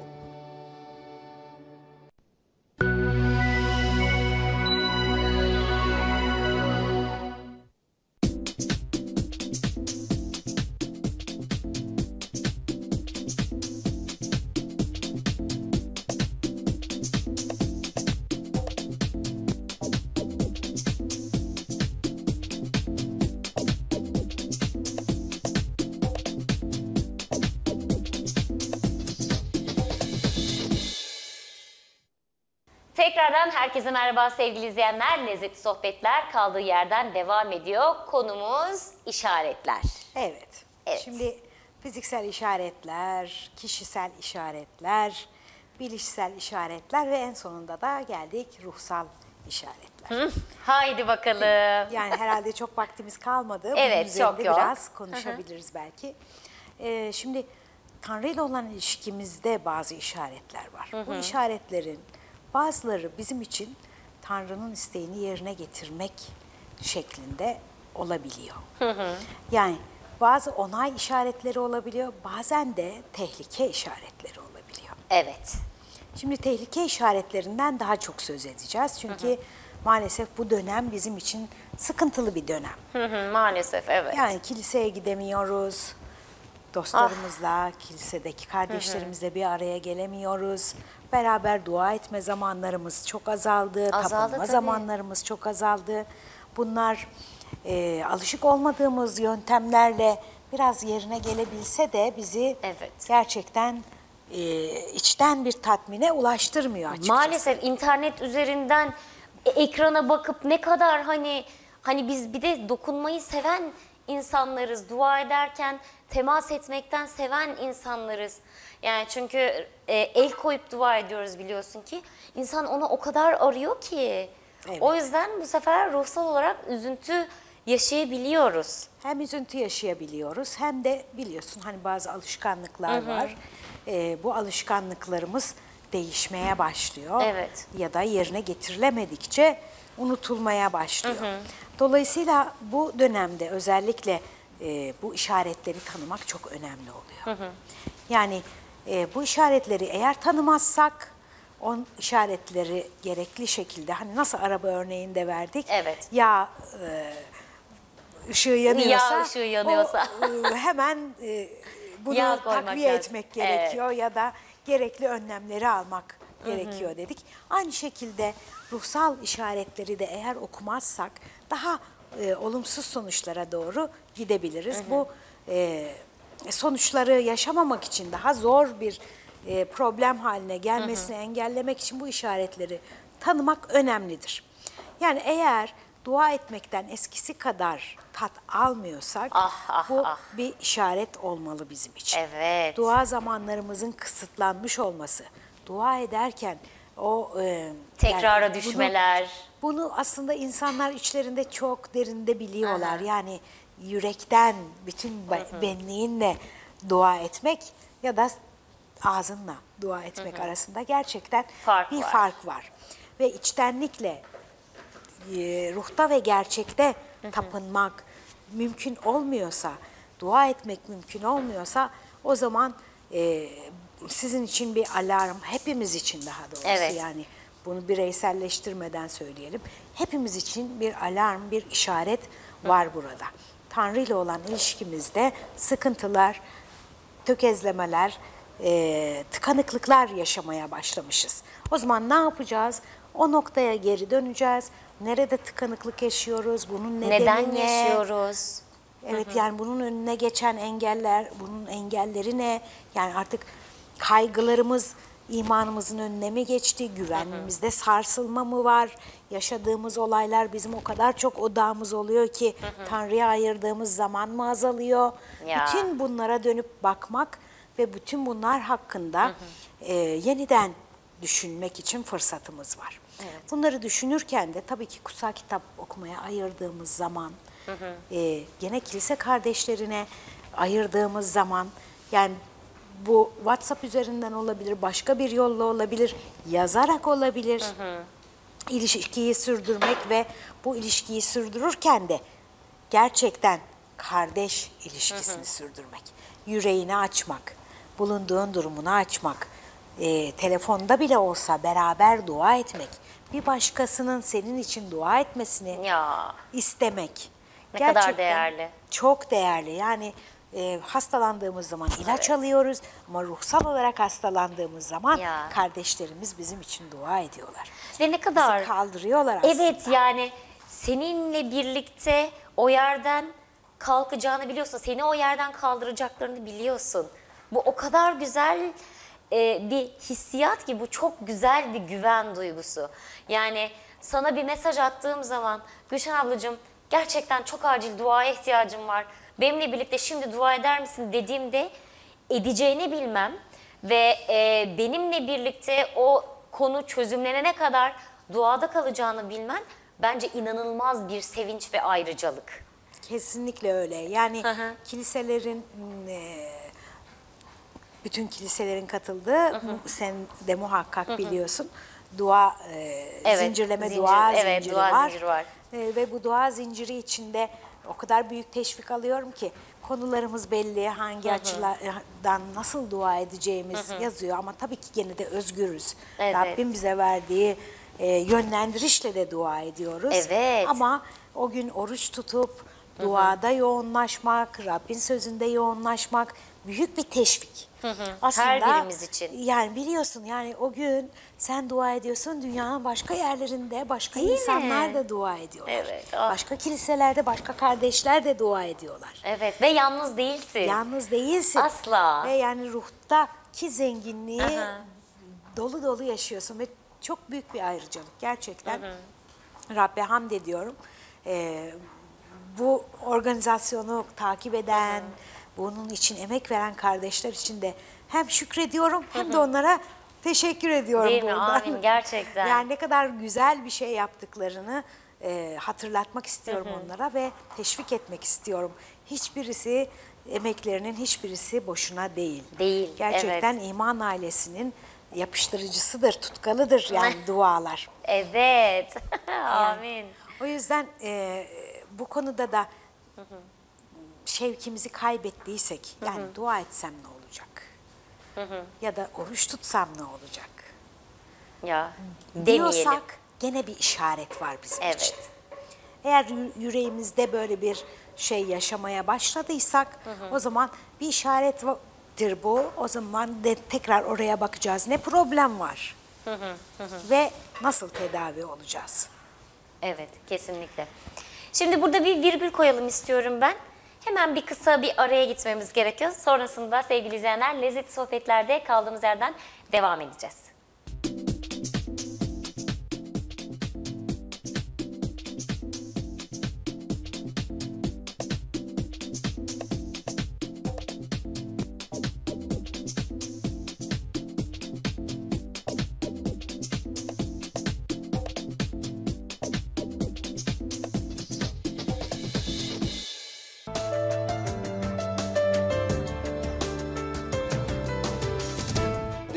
Tekrardan herkese merhaba sevgili izleyenler. Lezzetli sohbetler kaldığı yerden devam ediyor. Konumuz işaretler. Evet. Evet. Şimdi fiziksel işaretler, kişisel işaretler, bilişsel işaretler ve en sonunda da geldik ruhsal işaretler. Hı, haydi bakalım. Yani herhalde çok vaktimiz kalmadı. Bunun Evet, üzerinde çok yok. biraz konuşabiliriz belki. Ee, şimdi Tanrı ile olan ilişkimizde bazı işaretler var. Bu işaretlerin bazıları bizim için Tanrı'nın isteğini yerine getirmek şeklinde olabiliyor. Yani bazı onay işaretleri olabiliyor, bazen de tehlike işaretleri olabiliyor. Evet. Şimdi tehlike işaretlerinden daha çok söz edeceğiz. Çünkü maalesef bu dönem bizim için sıkıntılı bir dönem. Hı hı, maalesef evet. Yani kiliseye gidemiyoruz. Dostlarımızla, kilisedeki kardeşlerimizle bir araya gelemiyoruz. Beraber dua etme zamanlarımız çok azaldı. Azaldı Tapınma tabii. zamanlarımız çok azaldı. Bunlar e, alışık olmadığımız yöntemlerle biraz yerine gelebilse de bizi Evet. gerçekten e, içten bir tatmine ulaştırmıyor açıkçası. Maalesef internet üzerinden e, ekrana bakıp ne kadar hani hani biz bir de dokunmayı seven insanlarız. Dua ederken temas etmekten seven insanlarız. Yani çünkü e, el koyup dua ediyoruz biliyorsun ki. İnsan onu o kadar arıyor ki. Evet. O yüzden bu sefer ruhsal olarak üzüntü yaşayabiliyoruz. Hem üzüntü yaşayabiliyoruz hem de biliyorsun hani bazı alışkanlıklar var. Ee, bu alışkanlıklarımız değişmeye başlıyor. Evet. Ya da yerine getirilemedikçe unutulmaya başlıyor. Dolayısıyla bu dönemde özellikle e, bu işaretleri tanımak çok önemli oluyor. Yani e, bu işaretleri eğer tanımazsak o işaretleri gerekli şekilde hani nasıl araba örneğinde verdik. Evet. Ya e, ışığı yanıyorsa, Yağ ışığı yanıyorsa. o, e, hemen e, bunu Yağ koymak takviye lazım. etmek gerekiyor ya da gerekli önlemleri almak gerekiyor dedik. Aynı şekilde ruhsal işaretleri de eğer okumazsak daha e, olumsuz sonuçlara doğru gidebiliriz. Bu e, sonuçları yaşamamak için daha zor bir e, problem haline gelmesini engellemek için bu işaretleri tanımak önemlidir. Yani eğer dua etmekten eskisi kadar tat almıyorsak Ah, ah, bu ah. bir işaret olmalı bizim için. Evet. Dua zamanlarımızın kısıtlanmış olması, dua ederken o e, Tekrara yani düşmeler. Bunu, bunu aslında insanlar içlerinde çok derinde biliyorlar. Yani yürekten bütün be- benliğinle dua etmek ya da ağzınla dua etmek arasında gerçekten Fark bir var. fark var. Ve içtenlikle e, ruhta ve gerçekte tapınmak mümkün olmuyorsa, dua etmek mümkün olmuyorsa o zaman e, sizin için bir alarm, hepimiz için daha doğrusu Evet. yani bunu bireyselleştirmeden söyleyelim. Hepimiz için bir alarm, bir işaret var burada. Tanrı ile olan ilişkimizde sıkıntılar, tökezlemeler, e, tıkanıklıklar yaşamaya başlamışız. O zaman ne yapacağız? O noktaya geri döneceğiz. Nerede tıkanıklık yaşıyoruz? Bunun nedeni Neden ne? yaşıyoruz? Evet, yani bunun önüne geçen engeller, bunun engelleri ne? Yani artık kaygılarımız imanımızın önüne mi geçti? Güvenimizde sarsılma mı var? Yaşadığımız olaylar bizim o kadar çok odağımız oluyor ki Tanrı'ya ayırdığımız zaman mı azalıyor? Ya. Bütün bunlara dönüp bakmak ve bütün bunlar hakkında e, yeniden düşünmek için fırsatımız var. Bunları düşünürken de tabii ki kutsal kitap okumaya ayırdığımız zaman, e, gene kilise kardeşlerine ayırdığımız zaman, yani bu WhatsApp üzerinden olabilir, başka bir yolla olabilir, yazarak olabilir. İlişkiyi sürdürmek ve bu ilişkiyi sürdürürken de gerçekten kardeş ilişkisini sürdürmek. Yüreğini açmak, bulunduğun durumunu açmak, e, telefonda bile olsa beraber dua etmek, bir başkasının senin için dua etmesini Ya. istemek. Ne kadar değerli. Çok değerli. Yani e, hastalandığımız zaman ilaç alıyoruz ama ruhsal olarak hastalandığımız zaman Ya. kardeşlerimiz bizim için dua ediyorlar. Ve ne kadar... Bizi kaldırıyorlar aslında. Evet, yani seninle birlikte o yerden kalkacağını biliyorsun. Seni o yerden kaldıracaklarını biliyorsun. Bu o kadar güzel e, bir hissiyat ki, bu çok güzel bir güven duygusu. Yani sana bir mesaj attığım zaman, Gülşen ablacığım gerçekten çok acil duaya ihtiyacım var, benimle birlikte şimdi dua eder misin dediğimde edeceğini bilmem ve e, benimle birlikte o konu çözümlenene kadar duada kalacağını bilmen bence inanılmaz bir sevinç ve ayrıcalık. Kesinlikle öyle. Yani Hı hı. kiliselerin, e, bütün kiliselerin katıldığı, sen de muhakkak biliyorsun, dua, e, Evet, zincirleme zincir, dua evet, zinciri dua var. zinciri var. E, ve bu dua zinciri içinde o kadar büyük teşvik alıyorum ki konularımız belli, hangi açılardan nasıl dua edeceğimiz yazıyor ama tabii ki gene de özgürüz. Evet. Rabbim bize verdiği e, yönlendirişle de dua ediyoruz. Evet. Ama o gün oruç tutup duada yoğunlaşmak, Rabbin sözünde yoğunlaşmak büyük bir teşvik. Aslında, Her birimiz için. Yani biliyorsun, yani o gün sen dua ediyorsun, dünyanın başka yerlerinde başka Değil insanlar mi? da dua ediyorlar. Evet, ah. Başka kiliselerde başka kardeşler de dua ediyorlar. Evet, ve yalnız değilsin. Yalnız değilsin. Asla. Ve yani ruhtaki zenginliği Aha. dolu dolu yaşıyorsun ve çok büyük bir ayrıcalık gerçekten. Rabbe hamd ediyorum. Ee, bu organizasyonu takip eden, bunun için emek veren kardeşler için de hem şükrediyorum hem de onlara teşekkür ediyorum Değil mi? buradan. Amin, gerçekten. Yani ne kadar güzel bir şey yaptıklarını e, hatırlatmak istiyorum onlara ve teşvik etmek istiyorum. Hiçbirisi, emeklerinin hiçbirisi boşuna değil. Değil, Gerçekten iman ailesinin yapıştırıcısıdır, tutkalıdır yani dualar. Evet. Amin. O yüzden e, bu konuda da şevkimizi kaybettiysek, yani dua etsem ne olacak? Ya da oruç tutsam ne olacak? Ya demeyelim. Diyorsak gene bir işaret var bizim Evet. için. Eğer yü- yüreğimizde böyle bir şey yaşamaya başladıysak o zaman bir işarettir bu. O zaman de tekrar oraya bakacağız. Ne problem var? Ve nasıl tedavi olacağız? Evet, kesinlikle. Şimdi burada bir virgül koyalım istiyorum ben. Hemen bir kısa bir araya gitmemiz gerekiyor. Sonrasında sevgili izleyenler, lezzetli sohbetlerde kaldığımız yerden devam edeceğiz.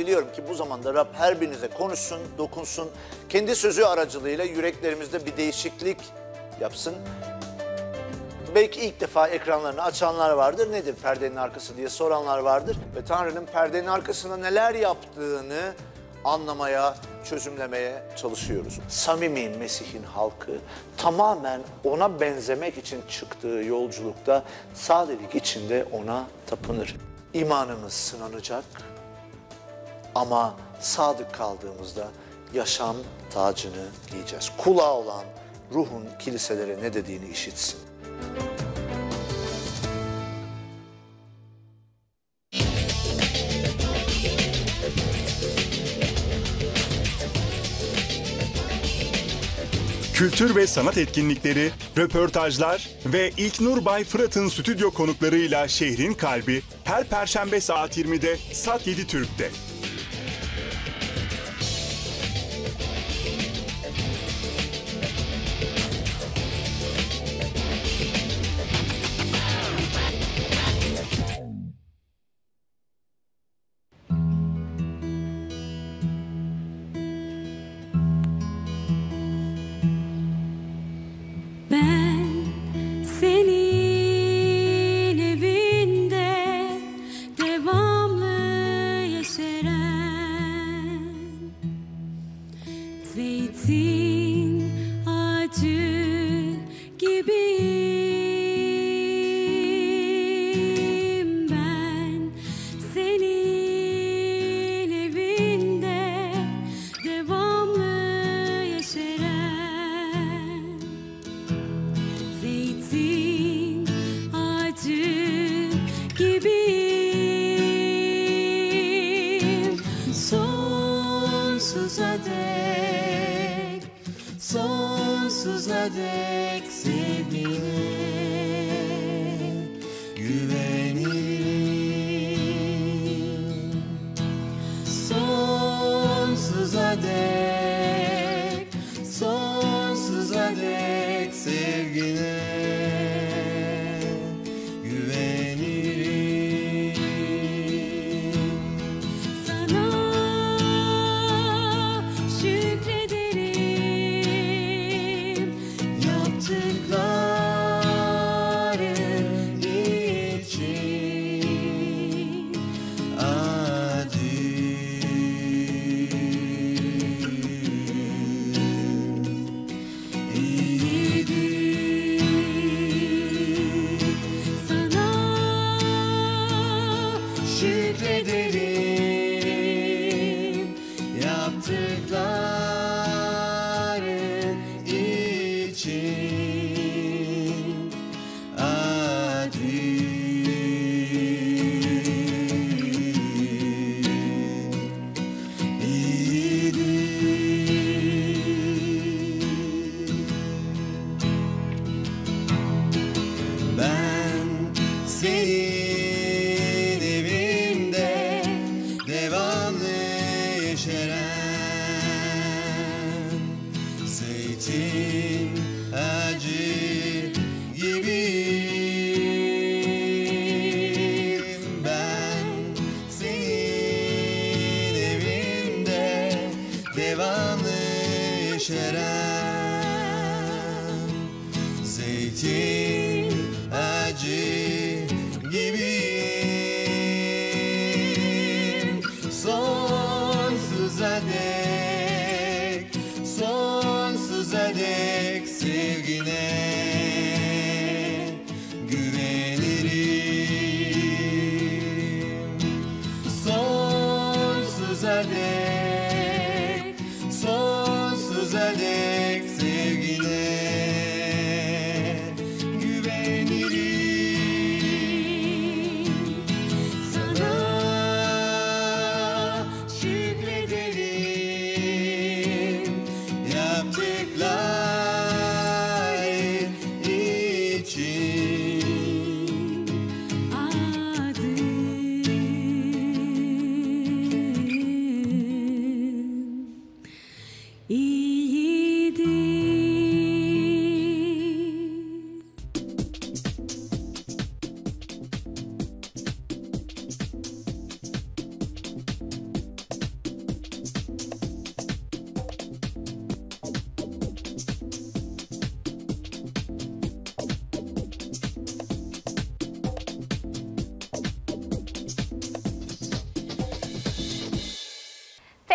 diliyorum ki bu zamanda Rab her birinize konuşsun, dokunsun. Kendi sözü aracılığıyla yüreklerimizde bir değişiklik yapsın. Belki ilk defa ekranlarını açanlar vardır. Nedir perdenin arkası diye soranlar vardır. Ve Tanrı'nın perdenin arkasında neler yaptığını anlamaya, çözümlemeye çalışıyoruz. Samimi Mesih'in halkı tamamen ona benzemek için çıktığı yolculukta sadelik içinde ona tapınır. İmanımız sınanacak ama sadık kaldığımızda yaşam tacını giyeceğiz. Kulağı olan ruhun kiliselere ne dediğini işitsin. Kültür ve sanat etkinlikleri, röportajlar ve İlknur Bay Fırat'ın stüdyo konuklarıyla Şehrin Kalbi her Perşembe saat yirmide Sat yedi Türk'te.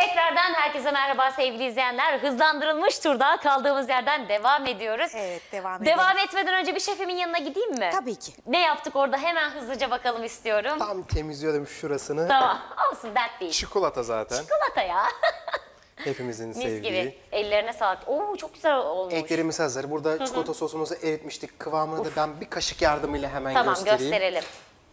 Tekrardan herkese merhaba sevgili izleyenler. Hızlandırılmış turda kaldığımız yerden devam ediyoruz. Evet, devam edelim. Devam etmeden önce bir şefimin yanına gideyim mi? Tabii ki. Ne yaptık orada hemen hızlıca bakalım istiyorum. Tam temizliyordum şurasını. Tamam, olsun dert değil. Çikolata zaten. Çikolata ya. Hepimizin Mis sevdiği. gibi. Ellerine sağlık. Oo çok güzel olmuş. Eklerimiz hazır. Burada çikolata sosumuzu eritmiştik. Kıvamını da ben bir kaşık yardımıyla hemen Tamam göstereyim. gösterelim.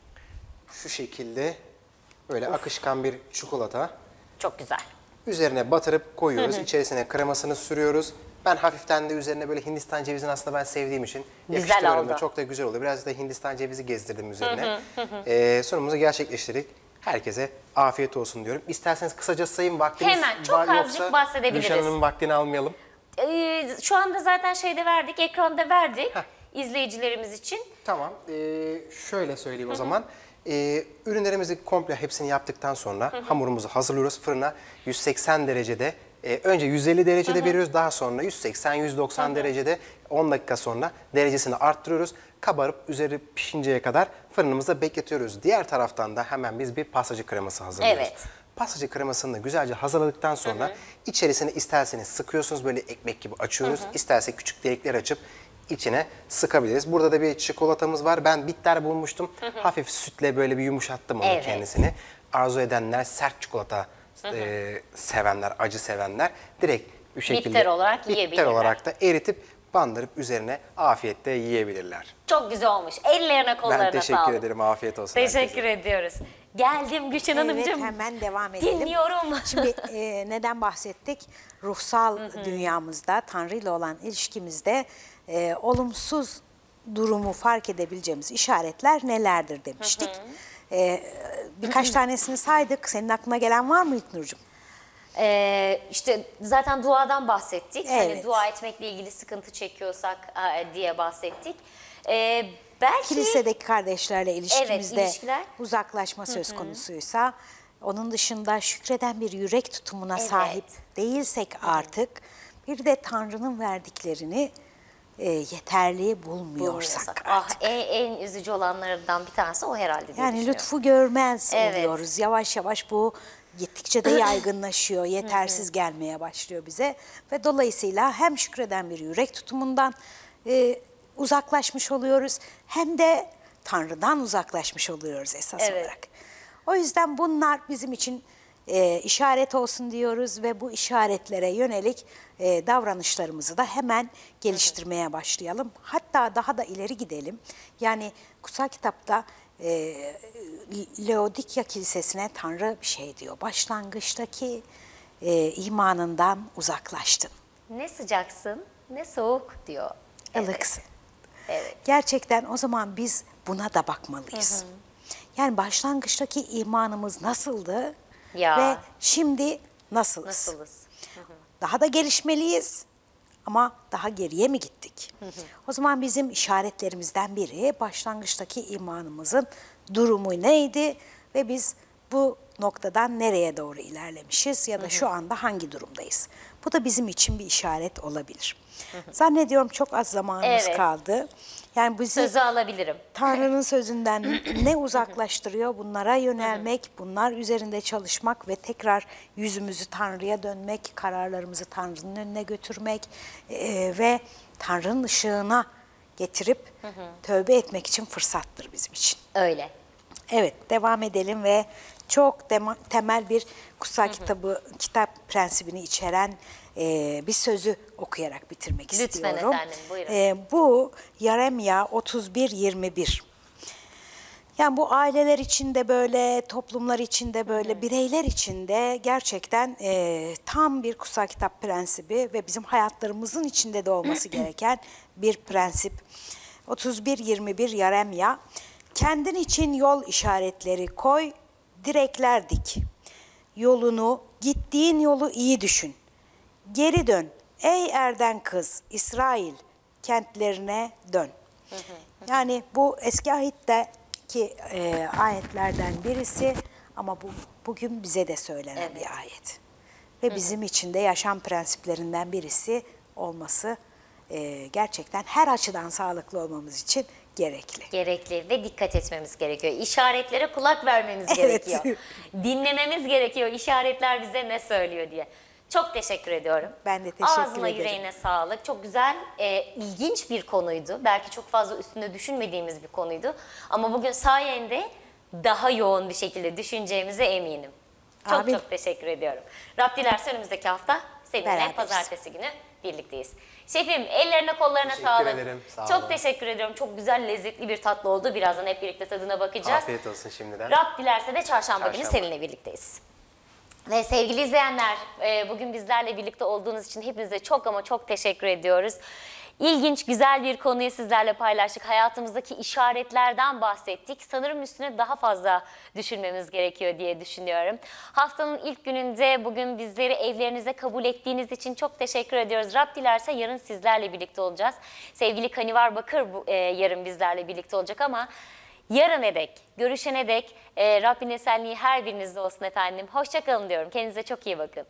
Şu şekilde böyle akışkan bir çikolata. Çok güzel. Üzerine batırıp koyuyoruz. İçerisine kremasını sürüyoruz. Ben hafiften de üzerine böyle Hindistan cevizini aslında ben sevdiğim için Güzel yakıştırıyorum da oldu. çok da güzel oluyor. Biraz da Hindistan cevizi gezdirdim üzerine. Ee, sunumumuzu gerçekleştirdik. Herkese afiyet olsun diyorum. İsterseniz kısaca sayın vaktiniz Hemen, çok var azıcık yoksa bahsedebiliriz. Gülşen Hanım'ın vaktini almayalım. Ee, şu anda zaten şeyde verdik, ekranda verdik Heh. izleyicilerimiz için. Tamam. Ee, şöyle söyleyeyim o zaman. Ee, ürünlerimizi komple hepsini yaptıktan sonra hamurumuzu hazırlıyoruz. Fırına yüz seksen derecede, e, önce yüz elli derecede veriyoruz. Daha sonra yüz seksen yüz doksan derecede on dakika sonra derecesini arttırıyoruz. Kabarıp üzeri pişinceye kadar fırınımızda bekletiyoruz. Diğer taraftan da hemen biz bir pastacı kreması hazırlıyoruz. Evet. Pastacı kremasını da güzelce hazırladıktan sonra içerisine isterseniz sıkıyorsunuz, böyle ekmek gibi açıyoruz. İstersek küçük delikler açıp içine sıkabiliriz. Burada da bir çikolatamız var. Ben bitter bulmuştum. Hafif sütle böyle bir yumuşattım onu Evet. kendisini. Arzu edenler, sert çikolata e, sevenler, acı sevenler direkt bu şekilde Bitter olarak bitter yiyebilirler. olarak da eritip bandırıp üzerine afiyetle yiyebilirler. Çok güzel olmuş. Ellerine kollarına Ben teşekkür sağlık. ederim. Afiyet olsun Teşekkür herkese. ediyoruz. Geldim Gülşen Evet, Hanımcığım. hemen devam edelim. Dinliyorum. Şimdi e, neden bahsettik? Ruhsal dünyamızda, Tanrı ile olan ilişkimizde e, olumsuz durumu fark edebileceğimiz işaretler nelerdir demiştik. E, birkaç tanesini saydık. Senin aklına gelen var mı İlknur'cum? Ee, işte zaten duadan bahsettik. Hani Evet. dua etmekle ilgili sıkıntı çekiyorsak e, diye bahsettik. Ee, belki Kilisedeki kardeşlerle ilişkimizde ilişkiler. uzaklaşma söz konusuysa, onun dışında şükreden bir yürek tutumuna Evet. sahip değilsek artık, bir de Tanrı'nın verdiklerini e, yeterli bulmuyorsak bulmuyorsak. artık. Ah, en, en üzücü olanlardan bir tanesi o herhalde diye Yani düşünüyorum. lütfu görmez Evet. oluyoruz. Yavaş yavaş bu gittikçe de yaygınlaşıyor, yetersiz gelmeye başlıyor bize. Ve dolayısıyla hem şükreden bir yürek tutumundan e, uzaklaşmış oluyoruz, hem de Tanrı'dan uzaklaşmış oluyoruz esas Evet. olarak. O yüzden bunlar bizim için e, işaret olsun diyoruz ve bu işaretlere yönelik e, davranışlarımızı da hemen geliştirmeye başlayalım. Hatta daha da ileri gidelim. Yani kutsal kitapta e, Laodikya Kilisesi'ne Tanrı bir şey diyor. Başlangıçtaki e, imanından uzaklaştın. Ne sıcaksın ne soğuk diyor. Evet. Ilıksın. Evet. Gerçekten o zaman biz buna da bakmalıyız. Yani başlangıçtaki imanımız nasıldı Ya. ve şimdi nasılız? Nasılız? Daha da gelişmeliyiz ama daha geriye mi gittik? O zaman bizim işaretlerimizden biri başlangıçtaki imanımızın durumu neydi ve biz bu noktadan nereye doğru ilerlemişiz ya da şu anda hangi durumdayız? Bu da bizim için bir işaret olabilir. Zannediyorum çok az zamanımız Evet. kaldı. Yani bizi Sözü alabilirim. Tanrı'nın sözünden ne uzaklaştırıyor? Bunlara yönelmek, bunlar üzerinde çalışmak ve tekrar yüzümüzü Tanrı'ya dönmek, kararlarımızı Tanrı'nın önüne götürmek e, ve Tanrı'nın ışığına getirip tövbe etmek için fırsattır bizim için. Öyle. Evet, devam edelim ve çok tema- temel bir kutsal kitabı, kitap prensibini içeren e, bir sözü okuyarak bitirmek Lütfen istiyorum. efendim, buyurun. E, bu Yeremya otuz bir yirmi bir. Yani bu aileler içinde böyle, toplumlar içinde böyle, bireyler içinde gerçekten e, tam bir kutsal kitap prensibi ve bizim hayatlarımızın içinde de olması gereken bir prensip. otuz bir yirmi bir Yeremya. Kendin için yol işaretleri koy, direkler dik. Yolunu, gittiğin yolu iyi düşün. Geri dön, ey Erden kız, İsrail kentlerine dön. Yani bu eski ahitteki e, ayetlerden birisi ama bu bugün bize de söylenen Evet. bir ayet. Ve bizim için de yaşam prensiplerinden birisi olması e, gerçekten her açıdan sağlıklı olmamız için gerekli. Gerekli ve dikkat etmemiz gerekiyor. İşaretlere kulak vermemiz Evet. gerekiyor. Dinlememiz gerekiyor. İşaretler bize ne söylüyor diye. Çok teşekkür ediyorum. Ben de teşekkür Ağzına ederim. yüreğine sağlık. Çok güzel, e, ilginç bir konuydu. Belki çok fazla üstünde düşünmediğimiz bir konuydu. Ama bugün sayende daha yoğun bir şekilde düşüneceğimize eminim. Çok Amin. çok teşekkür ediyorum. Rab dilerse önümüzdeki hafta seninle Beraberiz. pazartesi günü birlikteyiz. Şefim ellerine kollarına Teşekkür sağlık. ederim, sağ Çok olun. teşekkür ediyorum. Çok güzel, lezzetli bir tatlı oldu. Birazdan hep birlikte tadına bakacağız. Afiyet olsun şimdiden. Rab dilerse de çarşamba, günü Çarşamba. seninle birlikteyiz. Ve sevgili izleyenler, e, bugün bizlerle birlikte olduğunuz için hepinize çok ama çok teşekkür ediyoruz. İlginç, güzel bir konuyu sizlerle paylaştık. Hayatımızdaki işaretlerden bahsettik. Sanırım üstüne daha fazla düşünmemiz gerekiyor diye düşünüyorum. Haftanın ilk gününde bugün bizleri evlerinize kabul ettiğiniz için çok teşekkür ediyoruz. Rab dilerse yarın sizlerle birlikte olacağız. Sevgili Kanivar Bakır bu, e, yarın bizlerle birlikte olacak ama yarına dek, görüşene dek e, Rabbin esenliği her birinizde olsun efendim. Hoşça kalın diyorum. Kendinize çok iyi bakın.